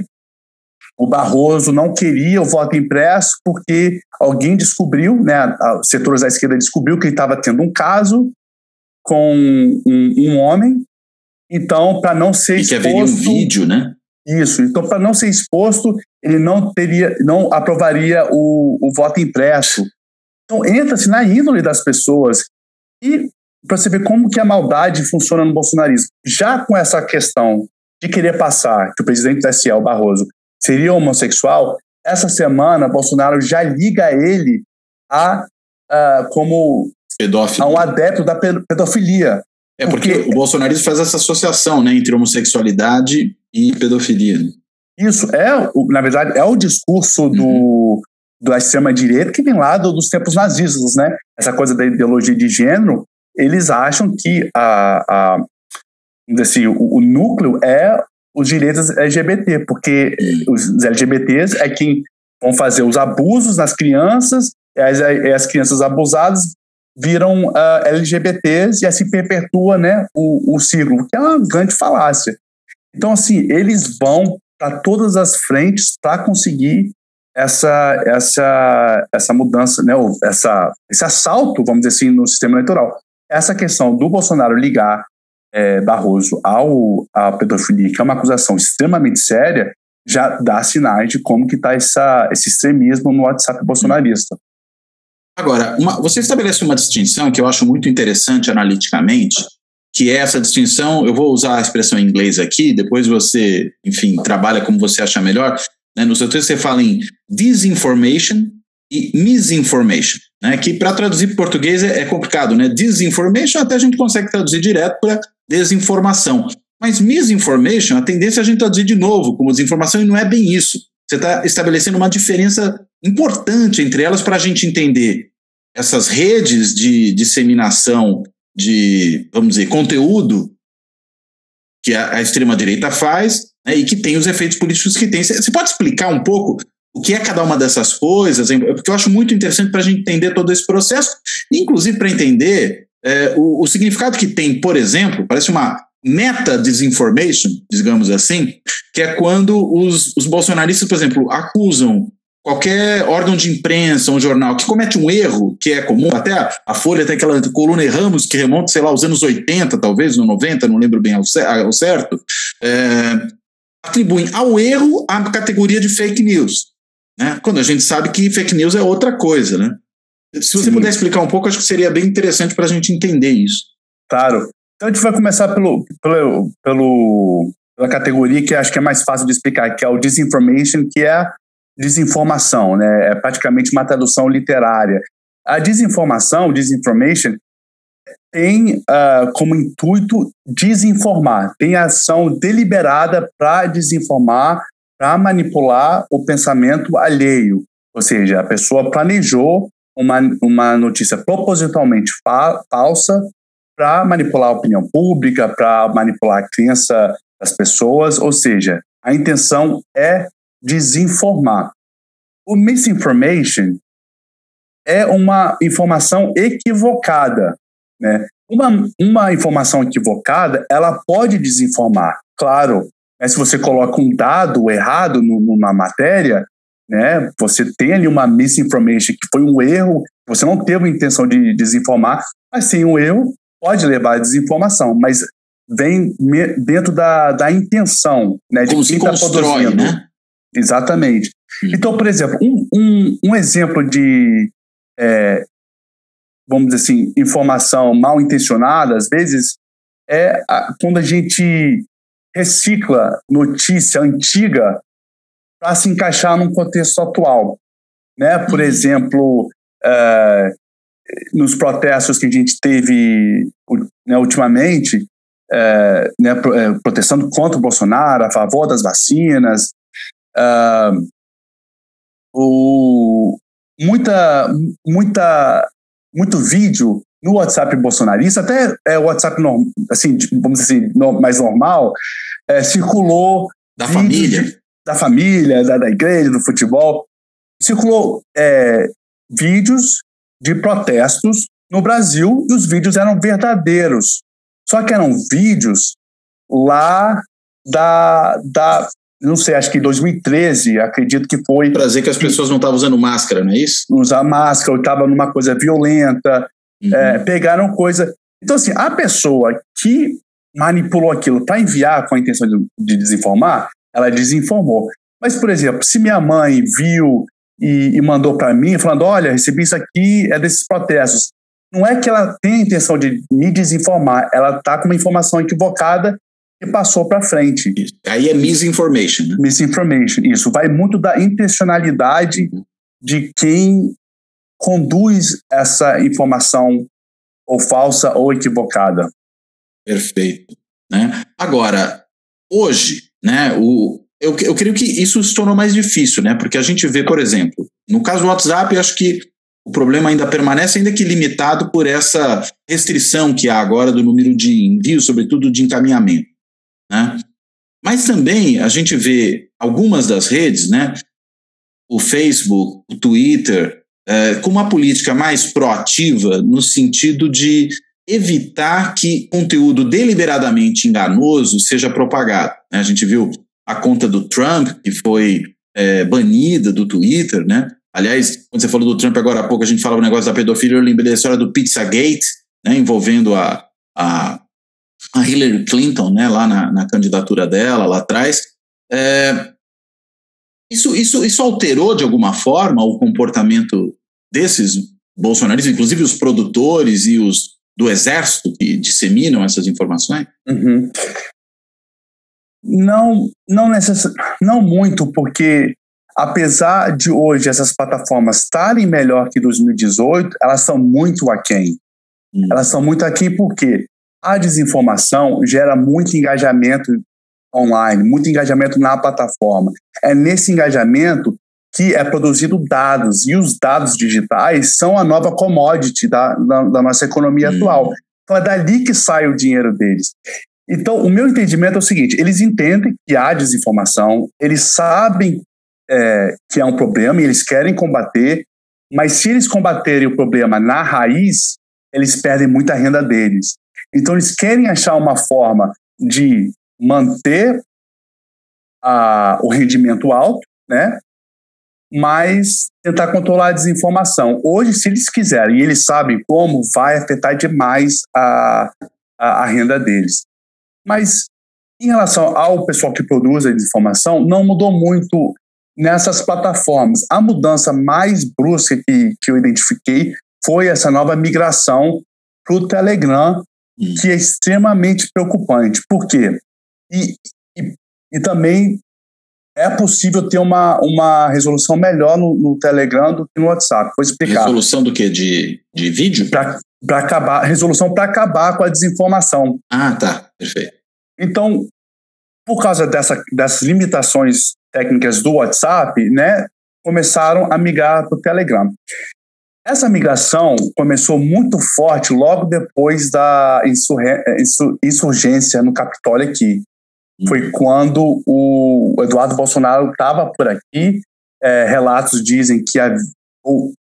o Barroso não queria o voto impresso porque alguém descobriu, né, os setores da esquerda descobriu que ele estava tendo um caso com um, um homem, então para não ser e exposto... que haveria um vídeo, né? Isso, então para não ser exposto, ele não teria, não aprovaria o, o voto impresso. Então entra-se na índole das pessoas e para você ver como que a maldade funciona no bolsonarismo. Já com essa questão de querer passar que o presidente do T S E, o Barroso, seria homossexual, essa semana Bolsonaro já liga ele a, a como pedófilo, a um adepto da pedofilia. É porque, porque o bolsonarismo faz essa associação, né, entre homossexualidade e pedofilia. Isso, é, na verdade, é o discurso do, uhum. da extrema-direita que vem lá do, dos tempos nazistas, né? Essa coisa da ideologia de gênero, eles acham que a, a, assim, o, o núcleo é os direitos L G B T, porque os L G B Ts é quem vão fazer os abusos nas crianças, e as, as crianças abusadas viram uh, L G B Ts e assim perpetua, né, o, o ciclo, que é uma grande falácia. Então, assim, eles vão para todas as frentes para conseguir essa, essa, essa mudança, né, essa, esse assalto, vamos dizer assim, no sistema eleitoral. Essa questão do Bolsonaro ligar é, Barroso ao, à pedofilia, que é uma acusação extremamente séria, já dá sinais de como que está esse extremismo no WhatsApp bolsonarista. Agora, uma, você estabelece uma distinção que eu acho muito interessante analiticamente, que é essa distinção, eu vou usar a expressão em inglês aqui, depois você, enfim, trabalha como você achar melhor, né? No seu texto você fala em disinformation e misinformation, né? Que para traduzir para português é, é complicado, né? Disinformation até a gente consegue traduzir direto para desinformação, mas misinformation, a tendência é a gente traduzir de novo como desinformação, e não é bem isso. Você está estabelecendo uma diferença importante entre elas para a gente entender essas redes de disseminação de, vamos dizer, conteúdo que a, a extrema-direita faz, né, e que tem os efeitos políticos que tem. Você pode explicar um pouco o que é cada uma dessas coisas? Porque eu acho muito interessante para a gente entender todo esse processo, inclusive para entender é, o, o significado que tem, por exemplo, parece uma meta-disinformation, digamos assim, que é quando os, os bolsonaristas, por exemplo, acusam qualquer órgão de imprensa, um jornal, que comete um erro, que é comum, até a, a Folha tem aquela coluna Erramos, que remonta, sei lá, aos anos oitenta, talvez, no noventa, não lembro bem ao, ao certo, é, atribuem ao erro a categoria de fake news, né? Quando a gente sabe que fake news é outra coisa, né? Se você Sim. puder explicar um pouco, acho que seria bem interessante para a gente entender isso. Claro. Então a gente vai começar pelo, pelo, pelo, pela categoria que acho que é mais fácil de explicar, que é o disinformation, que é a desinformação, né? É praticamente uma tradução literária. A desinformação, disinformation, tem uh, como intuito desinformar, tem ação deliberada para desinformar, para manipular o pensamento alheio. Ou seja, a pessoa planejou uma, uma notícia propositalmente fa- falsa para manipular a opinião pública, para manipular a crença das pessoas, ou seja, a intenção é desinformar. O misinformation é uma informação equivocada. né? Uma, uma informação equivocada, ela pode desinformar, claro. Né? Se você coloca um dado errado no, numa matéria, né? Você tem ali uma misinformation, que foi um erro, você não teve a intenção de desinformar, mas sim, um erro pode levar à desinformação, mas vem me, dentro da, da intenção, né? De Como quem se está constrói, produzindo. né? Exatamente. Hum. Então, por exemplo, um, um, um exemplo de... É, vamos dizer assim, informação mal intencionada, às vezes, é a, quando a gente recicla notícia antiga para se encaixar num contexto atual. Né? Por uhum. exemplo, é, nos protestos que a gente teve, né, ultimamente, é, né, protestando contra o Bolsonaro, a favor das vacinas, é, o, muita, muita muito vídeo no WhatsApp bolsonarista, até é, o WhatsApp norm, assim, vamos dizer assim, no, mais normal, é, circulou da família, de, da família, da, da igreja, do futebol, circulou é, vídeos de protestos no Brasil e os vídeos eram verdadeiros, só que eram vídeos lá da, da não sei, acho que em dois mil e treze, acredito que foi... Para dizer que as pessoas não estavam usando máscara, não é isso? Não usar máscara, ou estava numa coisa violenta, uhum. é, pegaram coisa... Então, assim, a pessoa que manipulou aquilo para enviar com a intenção de, de desinformar, ela desinformou. Mas, por exemplo, se minha mãe viu e, e mandou para mim, falando, olha, recebi isso aqui, é desses protestos, não é que ela tem a intenção de me desinformar, ela está com uma informação equivocada e passou para frente. Isso. Aí é misinformation. Né? Misinformation, isso. Vai muito da intencionalidade uhum. de quem conduz essa informação ou falsa ou equivocada. Perfeito. Né? Agora, hoje, né, o, eu, eu creio que isso se tornou mais difícil, né? Porque a gente vê, por exemplo, no caso do WhatsApp, eu acho que o problema ainda permanece, ainda que limitado por essa restrição que há agora do número de envios, sobretudo de encaminhamento. Né? Mas também a gente vê algumas das redes, né, o Facebook, o Twitter, é, com uma política mais proativa no sentido de evitar que conteúdo deliberadamente enganoso seja propagado. Né? A gente viu a conta do Trump, que foi é, banida do Twitter. Né? Aliás, quando você falou do Trump agora há pouco, a gente falava o negócio da pedofilia, eu lembrei da história do Pizzagate, né, envolvendo a... a a Hillary Clinton, né, lá na, na candidatura dela, lá atrás. É, isso, isso, isso alterou, de alguma forma, o comportamento desses bolsonaristas, inclusive os produtores e os do exército que disseminam essas informações? Uhum. Não, não, necess... não muito, porque apesar de hoje essas plataformas estarem melhor que dois mil e dezoito, elas são muito aquém. Uhum. Elas são muito aquém por quê? A desinformação gera muito engajamento online, muito engajamento na plataforma. É nesse engajamento que é produzido dados, e os dados digitais são a nova commodity da, da, da nossa economia hum. atual. Então é dali que sai o dinheiro deles. Então, o meu entendimento é o seguinte, eles entendem que há desinformação, eles sabem é, que é um problema e eles querem combater, mas se eles combaterem o problema na raiz, eles perdem muita renda deles. Então, eles querem achar uma forma de manter a, o rendimento alto, né? Mas tentar controlar a desinformação. Hoje, se eles quiserem, e eles sabem como, vai afetar demais a, a, a renda deles. Mas, em relação ao pessoal que produz a desinformação, não mudou muito nessas plataformas. A mudança mais brusca que, que eu identifiquei foi essa nova migração para o Telegram, que é extremamente preocupante. Por quê? E, e, e também é possível ter uma, uma resolução melhor no, no Telegram do que no WhatsApp. Vou explicar. Resolução do quê? De, de vídeo? Para acabar, resolução para acabar com a desinformação. Ah, tá. Perfeito. Então, por causa dessa, dessas limitações técnicas do WhatsApp, né, começaram a migrar para o Telegram. Essa migração começou muito forte logo depois da insurgência no Capitólio aqui. Hum. Foi quando o Eduardo Bolsonaro estava por aqui. É, relatos dizem que a, o,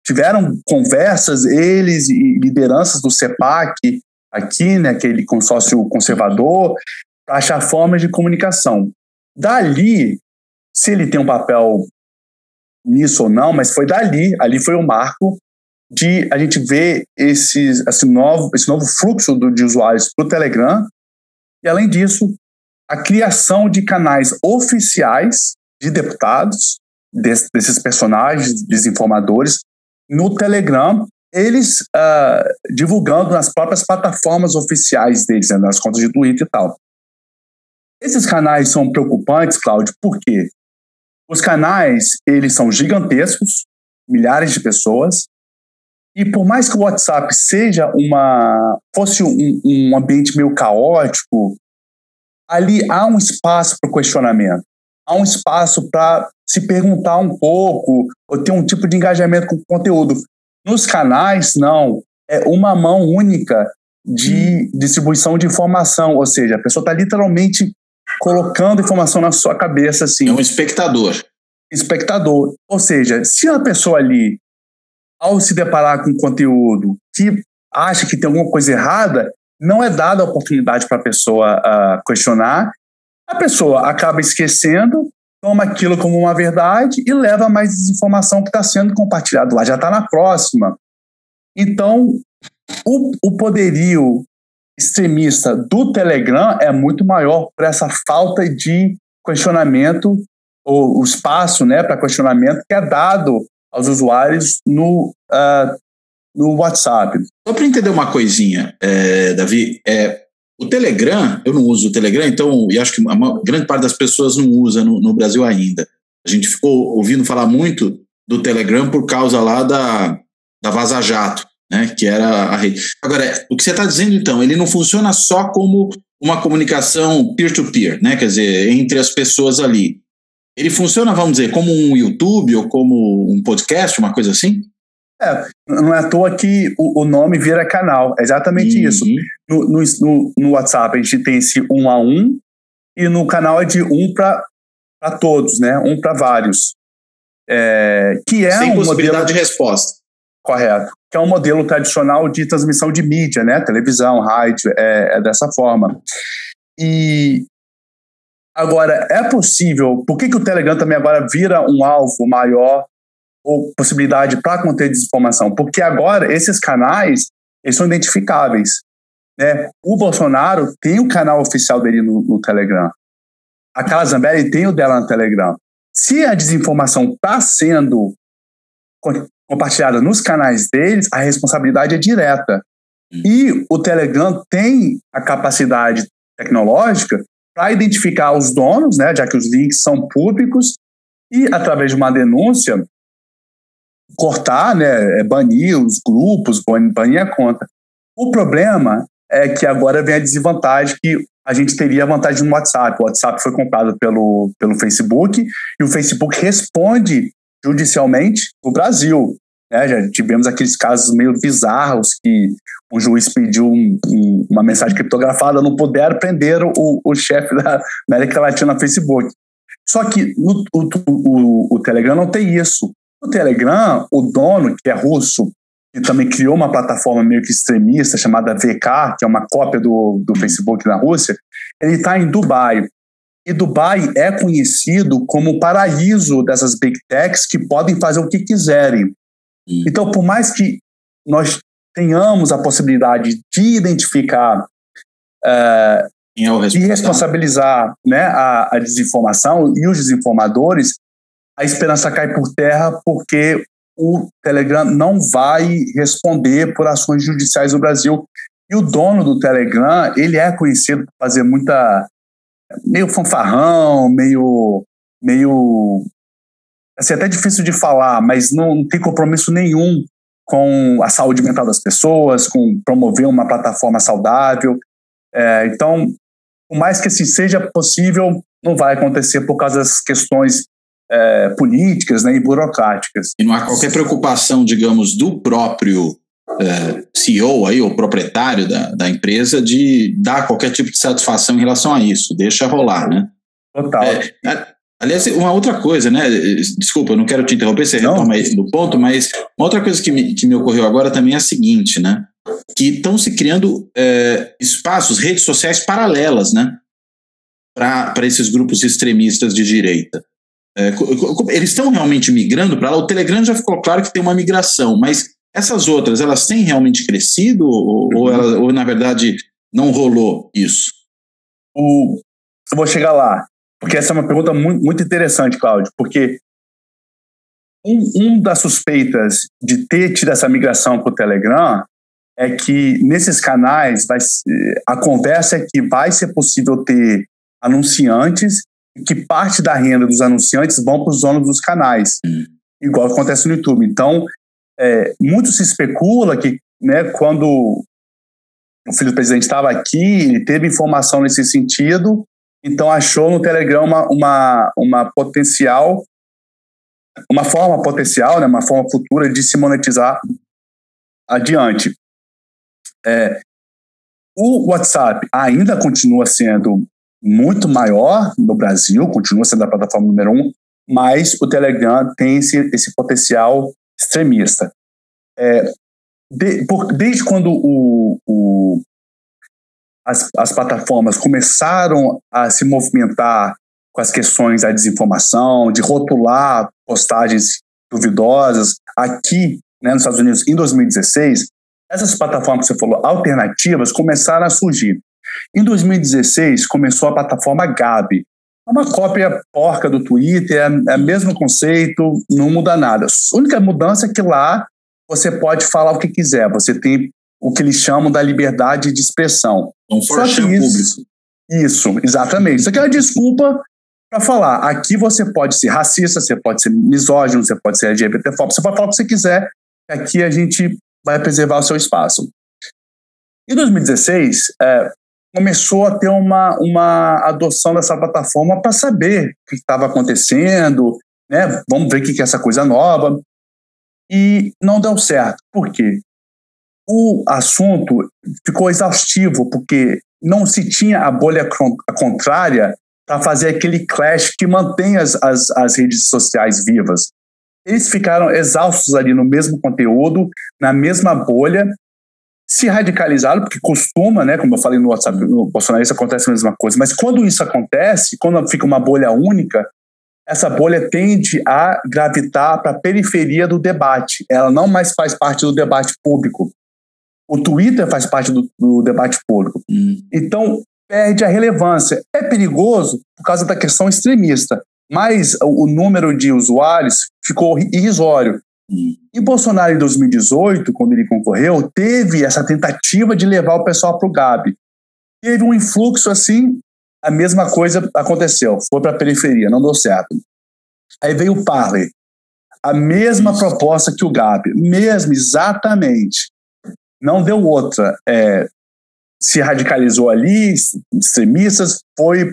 tiveram conversas, eles e lideranças do CEPAC, aqui, né, aquele consórcio conservador, para achar formas de comunicação. Dali, se ele tem um papel nisso ou não, mas foi dali, ali foi o marco de a gente ver esses, esse, novo, esse novo fluxo do, de usuários para o Telegram, e além disso, a criação de canais oficiais de deputados, desse, desses personagens, desinformadores, no Telegram, eles uh, divulgando nas próprias plataformas oficiais deles, né, nas contas de Twitter e tal. Esses canais são preocupantes, Cláudio, por quê? Os canais, eles são gigantescos, milhares de pessoas, e por mais que o WhatsApp seja uma, fosse um, um ambiente meio caótico, ali há um espaço para o questionamento, há um espaço para se perguntar um pouco, ou ter um tipo de engajamento com o conteúdo. Nos canais, não. É uma mão única de distribuição de informação, ou seja, a pessoa está literalmente colocando informação na sua cabeça. Assim. É um espectador. Espectador. Ou seja, se a pessoa ali, ao se deparar com conteúdo que acha que tem alguma coisa errada, não é dada a oportunidade para a pessoa uh, questionar, a pessoa acaba esquecendo, toma aquilo como uma verdade e leva mais desinformação que está sendo compartilhada lá, já está na próxima. Então, o, o poderio extremista do Telegram é muito maior por essa falta de questionamento, ou o espaço, né, para questionamento que é dado aos usuários no, uh, no WhatsApp. Só para entender uma coisinha, é, Davi, é, o Telegram, eu não uso o Telegram, então, e acho que a maior, grande parte das pessoas não usa no, no Brasil ainda. A gente ficou ouvindo falar muito do Telegram por causa lá da, da Vaza Jato, né, que era a rede. Agora, o que você está dizendo, então, ele não funciona só como uma comunicação peer-to-peer, né, quer dizer, entre as pessoas ali. Ele funciona, vamos dizer, como um YouTube ou como um podcast, uma coisa assim? É, não é à toa que o, o nome vira canal, é exatamente uhum. isso. No, no, no WhatsApp a gente tem esse um a um e no canal é de um para todos, né? Um para vários. É, que é Sem um possibilidade modelo de resposta. Correto. Que é um modelo tradicional de transmissão de mídia, né? Televisão, rádio, é, é dessa forma. E agora, é possível, por que, que o Telegram também agora vira um alvo maior ou possibilidade para conter desinformação? Porque agora esses canais, eles são identificáveis, né? O Bolsonaro tem o canal oficial dele no, no Telegram. A Carla Zambelli tem o dela no Telegram. Se a desinformação está sendo compartilhada nos canais deles, a responsabilidade é direta. E o Telegram tem a capacidade tecnológica para identificar os donos, né, já que os links são públicos, e através de uma denúncia cortar, né, banir os grupos, banir a conta. O problema é que agora vem a desvantagem que a gente teria a vantagem no WhatsApp. O WhatsApp foi comprado pelo, pelo Facebook e o Facebook responde judicialmente no Brasil. Né? Já tivemos aqueles casos meio bizarros que o juiz pediu um, um, uma mensagem criptografada, não puderam prender o, o chefe da América Latina no Facebook. Só que no, o, o, o Telegram não tem isso. No Telegram, o dono, que é russo, que também criou uma plataforma meio que extremista chamada V K, que é uma cópia do, do Facebook na Rússia, ele está em Dubai. E Dubai é conhecido como o paraíso dessas big techs que podem fazer o que quiserem. Então, por mais que nós tenhamos a possibilidade de identificar uh, e responsabilizar, né, a, a desinformação e os desinformadores, a esperança cai por terra porque o Telegram não vai responder por ações judiciais no Brasil. E o dono do Telegram, ele é conhecido por fazer muita... meio fanfarrão, meio... meio assim, até difícil de falar, mas não, não tem compromisso nenhum com a saúde mental das pessoas, com promover uma plataforma saudável. É, então, por mais que assim seja possível, não vai acontecer por causa das questões É, políticas, né, e burocráticas. E não há qualquer preocupação, digamos, do próprio é, C E O, aí, ou proprietário da, da empresa de dar qualquer tipo de satisfação em relação a isso, deixa rolar, né? Total. É, Aliás, uma outra coisa, né? Desculpa, eu não quero te interromper, você retoma aí do ponto, mas uma outra coisa que me, que me ocorreu agora também é a seguinte, né? Que estão se criando é, espaços, redes sociais paralelas, né? Para esses grupos extremistas de direita. É, eles estão realmente migrando para lá? O Telegram já ficou claro que tem uma migração, mas essas outras, elas têm realmente crescido ou, uhum. ou, ela, ou na verdade, não rolou isso? O, eu vou chegar lá. Porque essa é uma pergunta muito, muito interessante, Cláudio, porque um, um das suspeitas de ter tido essa migração para o Telegram é que nesses canais vai, a conversa é que vai ser possível ter anunciantes e que parte da renda dos anunciantes vão para os donos dos canais, hum. igual acontece no YouTube. Então, é, muito se especula que, né, quando o filho do presidente estava aqui, ele teve informação nesse sentido. Então, achou no Telegram uma, uma, uma potencial, uma forma potencial, né, uma forma futura de se monetizar adiante. É, o WhatsApp ainda continua sendo muito maior no Brasil, continua sendo a plataforma número um, mas o Telegram tem esse, esse potencial extremista. É, de, por, desde quando o... o As, as plataformas começaram a se movimentar com as questões da desinformação, de rotular postagens duvidosas. Aqui, né, nos Estados Unidos, em dois mil e dezesseis, essas plataformas que você falou, alternativas, começaram a surgir. Em dois mil e dezesseis, começou a plataforma Gabi. É uma cópia porca do Twitter, é, é o mesmo conceito, não muda nada. A única mudança é que lá você pode falar o que quiser, você tem o que eles chamam da liberdade de expressão. Um forchão público. Isso, exatamente. Isso aqui é uma desculpa para falar. Aqui você pode ser racista, você pode ser misógino, você pode ser L G B T fóbico, você pode falar o que você quiser, aqui a gente vai preservar o seu espaço. Em dois mil e dezesseis, é, começou a ter uma, uma adoção dessa plataforma para saber o que estava acontecendo, né? Vamos ver o que é essa coisa nova. E não deu certo. Por quê? O assunto ficou exaustivo, porque não se tinha a bolha contrária para fazer aquele clash que mantém as, as, as redes sociais vivas. Eles ficaram exaustos ali no mesmo conteúdo, na mesma bolha, se radicalizaram, porque costuma, né, como eu falei no WhatsApp, no Bolsonaro, isso acontece a mesma coisa, mas quando isso acontece, quando fica uma bolha única, essa bolha tende a gravitar para a periferia do debate. Ela não mais faz parte do debate público. O Twitter faz parte do, do debate público. Hum. Então, perde a relevância. É perigoso por causa da questão extremista, mas o, o número de usuários ficou irrisório. Hum. E Bolsonaro, em dois mil e dezoito, quando ele concorreu, teve essa tentativa de levar o pessoal para o Gabi. Teve um influxo assim, a mesma coisa aconteceu. Foi para a periferia, não deu certo. Aí veio o Parler. A mesma Isso. proposta que o Gabi. Mesmo, exatamente. Não deu outra. É, se radicalizou ali, extremistas, foi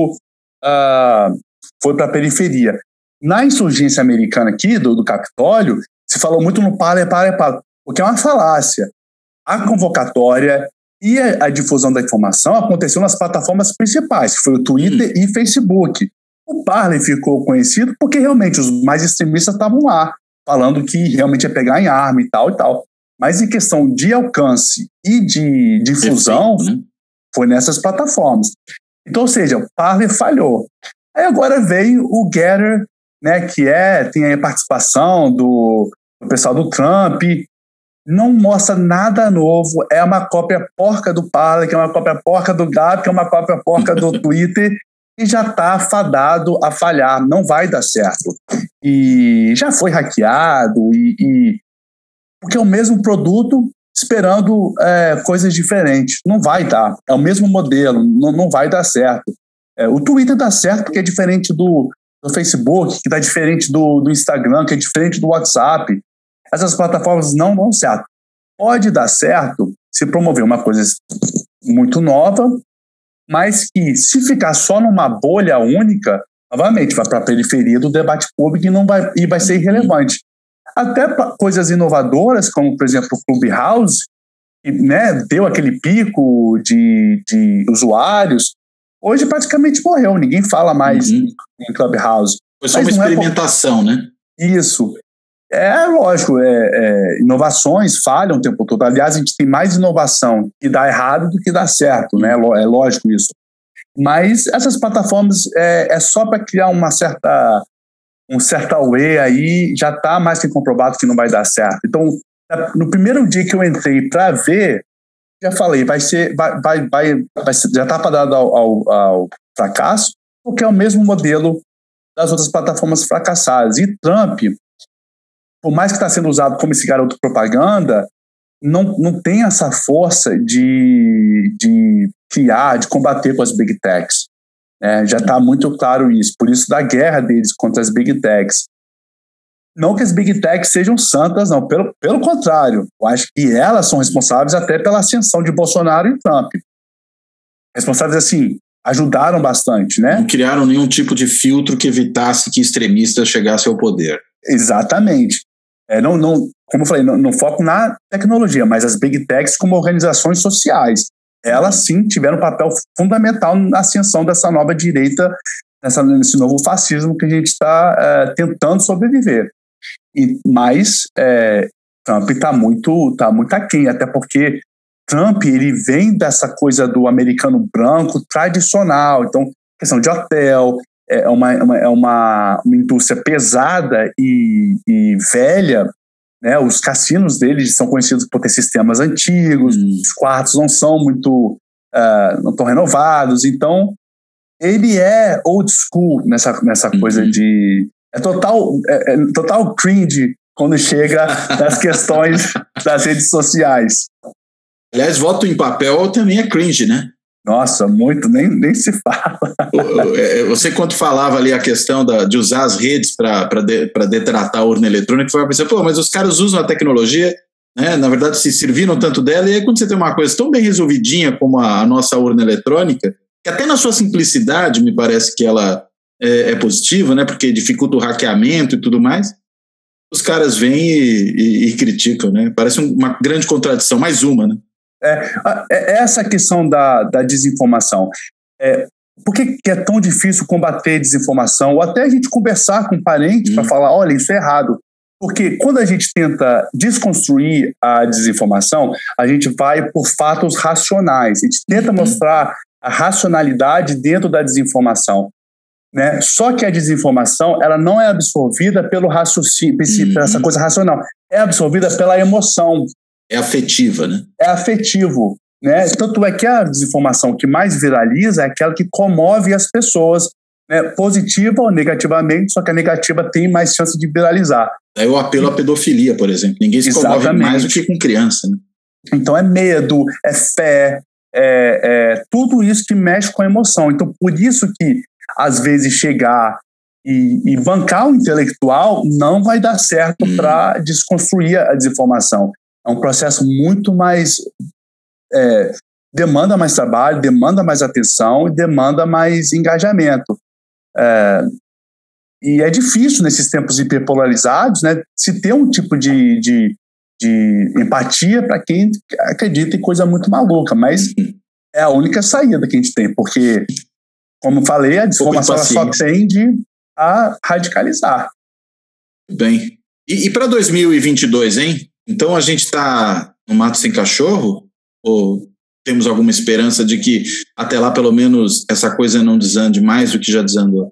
para uh, foi a periferia. Na insurgência americana aqui, do, do Capitólio, se falou muito no Parler, Parler, Parler, o que é uma falácia. A convocatória e a, a difusão da informação aconteceu nas plataformas principais, que foi o Twitter hum. e Facebook. O Parler ficou conhecido porque realmente os mais extremistas estavam lá, falando que realmente ia pegar em arma e tal e tal. Mas em questão de alcance e de difusão, Perfeito, né? foi nessas plataformas. Então, ou seja, o Parler falhou. Aí agora veio o Getter, né, que é, tem a participação do, do pessoal do Trump, não mostra nada novo, é uma cópia porca do Parler, que é uma cópia porca do Gab, que é uma cópia porca do Twitter, e já está fadado a falhar, não vai dar certo. E já foi hackeado, e, e porque é o mesmo produto esperando é, coisas diferentes. Não vai dar, é o mesmo modelo, não, não vai dar certo. É, o Twitter dá certo porque é diferente do, do Facebook, que dá diferente do, do Instagram, que é diferente do WhatsApp. Essas plataformas não dão certo. Pode dar certo se promover uma coisa muito nova, mas que se ficar só numa bolha única, novamente vai para a periferia do debate público e, não vai, e vai ser irrelevante. Até coisas inovadoras, como, por exemplo, o Clubhouse, que, né, deu aquele pico de, de usuários, hoje praticamente morreu, ninguém fala mais uhum. em Clubhouse. Foi só Mas uma experimentação, é por... né? Isso. É lógico, é, é, inovações falham o tempo todo. Aliás, a gente tem mais inovação que dá errado do que dá certo, né? É lógico isso. Mas essas plataformas é, é só para criar uma certa, um certa way aí, já está mais que comprovado que não vai dar certo. Então, no primeiro dia que eu entrei para ver, já falei, vai ser, vai, vai, vai, vai ser, já está fadado ao, ao, ao fracasso, porque é o mesmo modelo das outras plataformas fracassadas. E Trump, por mais que está sendo usado como esse garoto propaganda, não, não tem essa força de, de criar, de combater com as big techs. É, já está muito claro isso. Por isso, da guerra deles contra as big techs. Não que as big techs sejam santas, não. Pelo, pelo contrário. Eu acho que elas são responsáveis até pela ascensão de Bolsonaro e Trump. Responsáveis, assim, ajudaram bastante, né? Não criaram nenhum tipo de filtro que evitasse que extremistas chegassem ao poder. Exatamente. É, não, não, como eu falei, não, não foco na tecnologia, mas as big techs como organizações sociais. Elas, sim, tiveram um papel fundamental na ascensão dessa nova direita, nessa, nesse novo fascismo que a gente está é, tentando sobreviver. E, mas é, Trump está muito, tá muito aquém, até porque Trump ele vem dessa coisa do americano branco tradicional, então questão de hotel, é uma, uma, é uma, uma indústria pesada e, e velha, né? Os cassinos deles são conhecidos por ter sistemas antigos, hum. os quartos não são muito, uh, não estão renovados, então ele é old school nessa, nessa uhum. coisa de... É total, é, é total cringe quando chega nas questões das redes sociais. Aliás, voto em papel também é cringe, né? Nossa, muito, nem, nem se fala. Você, quando falava ali a questão da, de usar as redes para de, detratar a urna eletrônica, foi pensar, pô, mas os caras usam a tecnologia, né? Na verdade, se serviram tanto dela, e aí quando você tem uma coisa tão bem resolvidinha como a, a nossa urna eletrônica, que até na sua simplicidade me parece que ela é, é positiva, né? Porque dificulta o hackeamento e tudo mais, os caras vêm e, e, e criticam, né? Parece uma grande contradição, mais uma, né? É, é essa questão da, da desinformação. É, por que, que é tão difícil combater desinformação? Ou até a gente conversar com um parente hum. para falar, olha, isso é errado. Porque quando a gente tenta desconstruir a desinformação, a gente vai por fatos racionais. A gente tenta hum. mostrar a racionalidade dentro da desinformação. Né? Só que a desinformação ela não é absorvida pelo raciocínio, hum. essa coisa racional. É absorvida pela emoção. É afetiva, né? É afetivo, né? Tanto é que a desinformação que mais viraliza é aquela que comove as pessoas, né? Positiva ou negativamente, só que a negativa tem mais chance de viralizar. É o apelo à pedofilia, por exemplo. Ninguém se Exatamente. comove mais do que com criança, né? Então é medo, é fé, é, é tudo isso que mexe com a emoção. Então por isso que, às vezes, chegar e, e bancar o intelectual não vai dar certo hum. para desconstruir a desinformação. É um processo muito mais... É, demanda mais trabalho, demanda mais atenção e demanda mais engajamento. É, e é difícil, nesses tempos hiperpolarizados, né, se ter um tipo de, de, de empatia para quem acredita em coisa muito maluca, mas é a única saída que a gente tem, porque, como falei, a desinformação só tende a radicalizar. Bem. E, e para dois mil e vinte e dois, hein? Então a gente está no mato sem cachorro? Ou temos alguma esperança de que até lá pelo menos essa coisa não desande mais do que já desandou?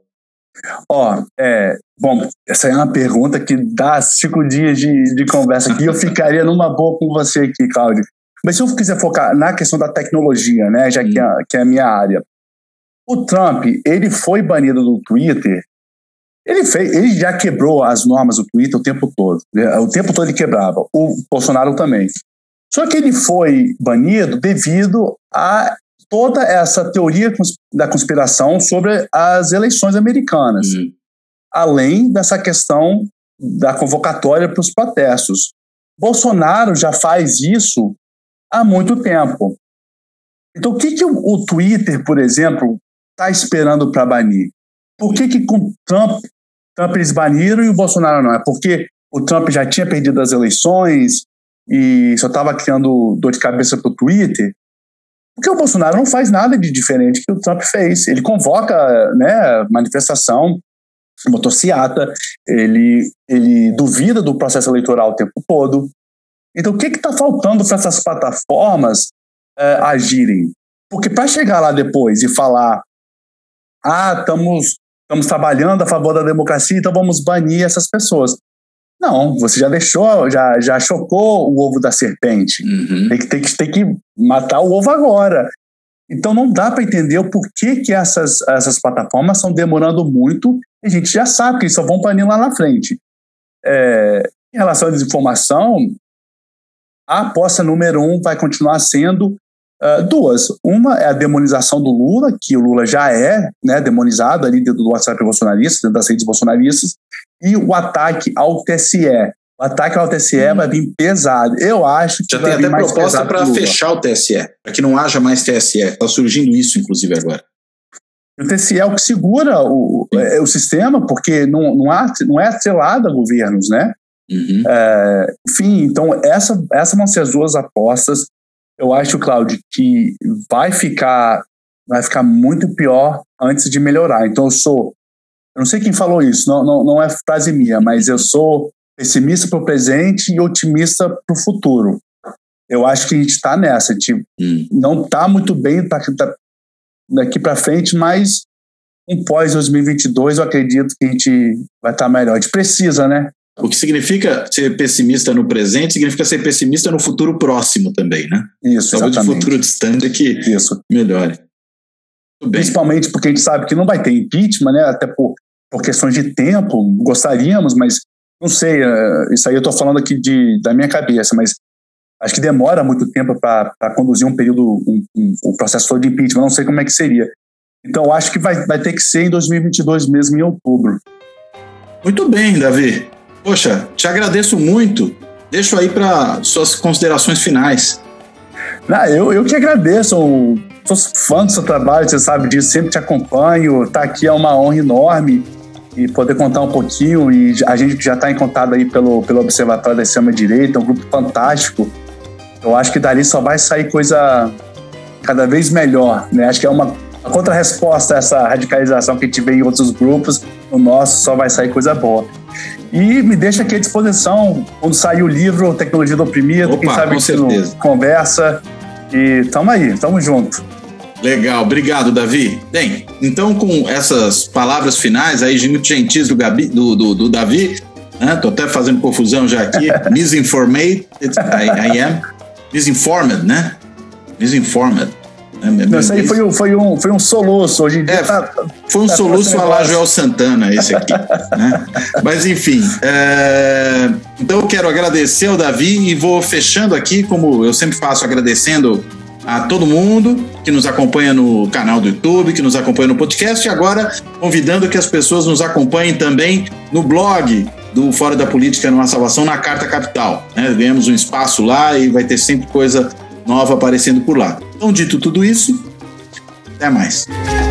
Ó, oh, é, bom, essa é uma pergunta que dá cinco dias de, de conversa aqui. Eu ficaria numa boa com você aqui, Cláudio. Mas se eu quiser focar na questão da tecnologia, né, já que é, que é a minha área. O Trump, ele foi banido do Twitter. Ele, fez, ele já quebrou as normas do Twitter o tempo todo. O tempo todo ele quebrava. O Bolsonaro também. Só que ele foi banido devido a toda essa teoria da conspiração sobre as eleições americanas. Uhum. Além dessa questão da convocatória para os protestos. Bolsonaro já faz isso há muito tempo. Então, o que, que o, o Twitter, por exemplo, está esperando para banir? Por que, que com Trump, Trump eles baniram e o Bolsonaro não? É porque o Trump já tinha perdido as eleições e só estava criando dor de cabeça para o Twitter? Porque o Bolsonaro não faz nada de diferente que o Trump fez. Ele convoca, né, manifestação, motociata, ele, ele duvida do processo eleitoral o tempo todo. Então, o que está faltando para essas plataformas é, agirem? Porque para chegar lá depois e falar ah, estamos estamos trabalhando a favor da democracia, então vamos banir essas pessoas. Não, você já deixou, já, já chocou o ovo da serpente. Uhum. Tem que, tem, que, tem que matar o ovo agora. Então não dá para entender o porquê que essas, essas plataformas estão demorando muito, e a gente já sabe que eles só vão banir lá na frente. É, em relação à desinformação, a aposta número um vai continuar sendo Uh, duas. Uma é a demonização do Lula, que o Lula já é, né, demonizado ali dentro do WhatsApp bolsonarista, dentro das redes bolsonaristas, e o ataque ao T S E. O ataque ao T S E hum. vai vir pesado. Eu acho que já vai tem vir até mais proposta para fechar o T S E, para que não haja mais T S E. Está surgindo isso, inclusive, agora. O T S E é o que segura o, é, o sistema, porque não, não, há, não é atrelado a governos, né? Uhum. É, enfim, então essa, essas vão ser as duas apostas. Eu acho, Cláudio, que vai ficar, vai ficar muito pior antes de melhorar. Então eu sou, eu não sei quem falou isso, não, não, não é frase minha, mas eu sou pessimista para o presente e otimista para o futuro. Eu acho que a gente está nessa, a gente hum. não está muito bem tá, tá, daqui para frente, mas um pós dois mil e vinte e dois eu acredito que a gente vai estar tá melhor. A gente precisa, né? O que significa ser pessimista no presente significa ser pessimista no futuro próximo também, né? Isso, talvez exatamente. o futuro distante que Isso. melhore. Principalmente porque a gente sabe que não vai ter impeachment, né? Até por, por questões de tempo, gostaríamos, mas não sei, isso aí eu estou falando aqui de, da minha cabeça, mas acho que demora muito tempo para conduzir um período, um, um, um processo de impeachment, não sei como é que seria. Então acho que vai, vai ter que ser em dois mil e vinte e dois mesmo, em outubro. Muito bem, Davi. Poxa, te agradeço muito. Deixo aí para suas considerações finais. Não, eu, eu que agradeço. Eu sou fã do seu trabalho, você sabe disso, sempre te acompanho. Tá aqui é uma honra enorme e poder contar um pouquinho. E a gente já está em contato aí pelo, pelo Observatório da Extrema-Direita, um grupo fantástico. Eu acho que dali só vai sair coisa cada vez melhor, né? Acho que é uma, uma contra-resposta a essa radicalização que a gente vê em outros grupos. No nosso só vai sair coisa boa. E me deixa aqui à disposição quando sair o livro Tecnologia do Oprimido. Opa, quem sabe com certeza. Conversa. E tamo aí, tamo junto. Legal, obrigado, Davi. Bem, então com essas palavras finais aí, muito gentis do, Gabi, do, do, do Davi, né? Tô até fazendo confusão já aqui. Misinformed, I, I am. Misinformed, né? Misinformed. Não, isso aí foi, foi, um, foi um soluço. Hoje em dia é, tá, foi um tá soluço a lá Joel Santana, esse aqui. Né? Mas, enfim. É... Então, eu quero agradecer ao Davi e vou fechando aqui, como eu sempre faço, agradecendo a todo mundo que nos acompanha no canal do YouTube, que nos acompanha no podcast, e agora convidando que as pessoas nos acompanhem também no blog do Fora da Política Não Há Salvação, na Carta Capital. Né? Ganhamos um espaço lá e vai ter sempre coisa nova aparecendo por lá. Então, dito tudo isso, até mais.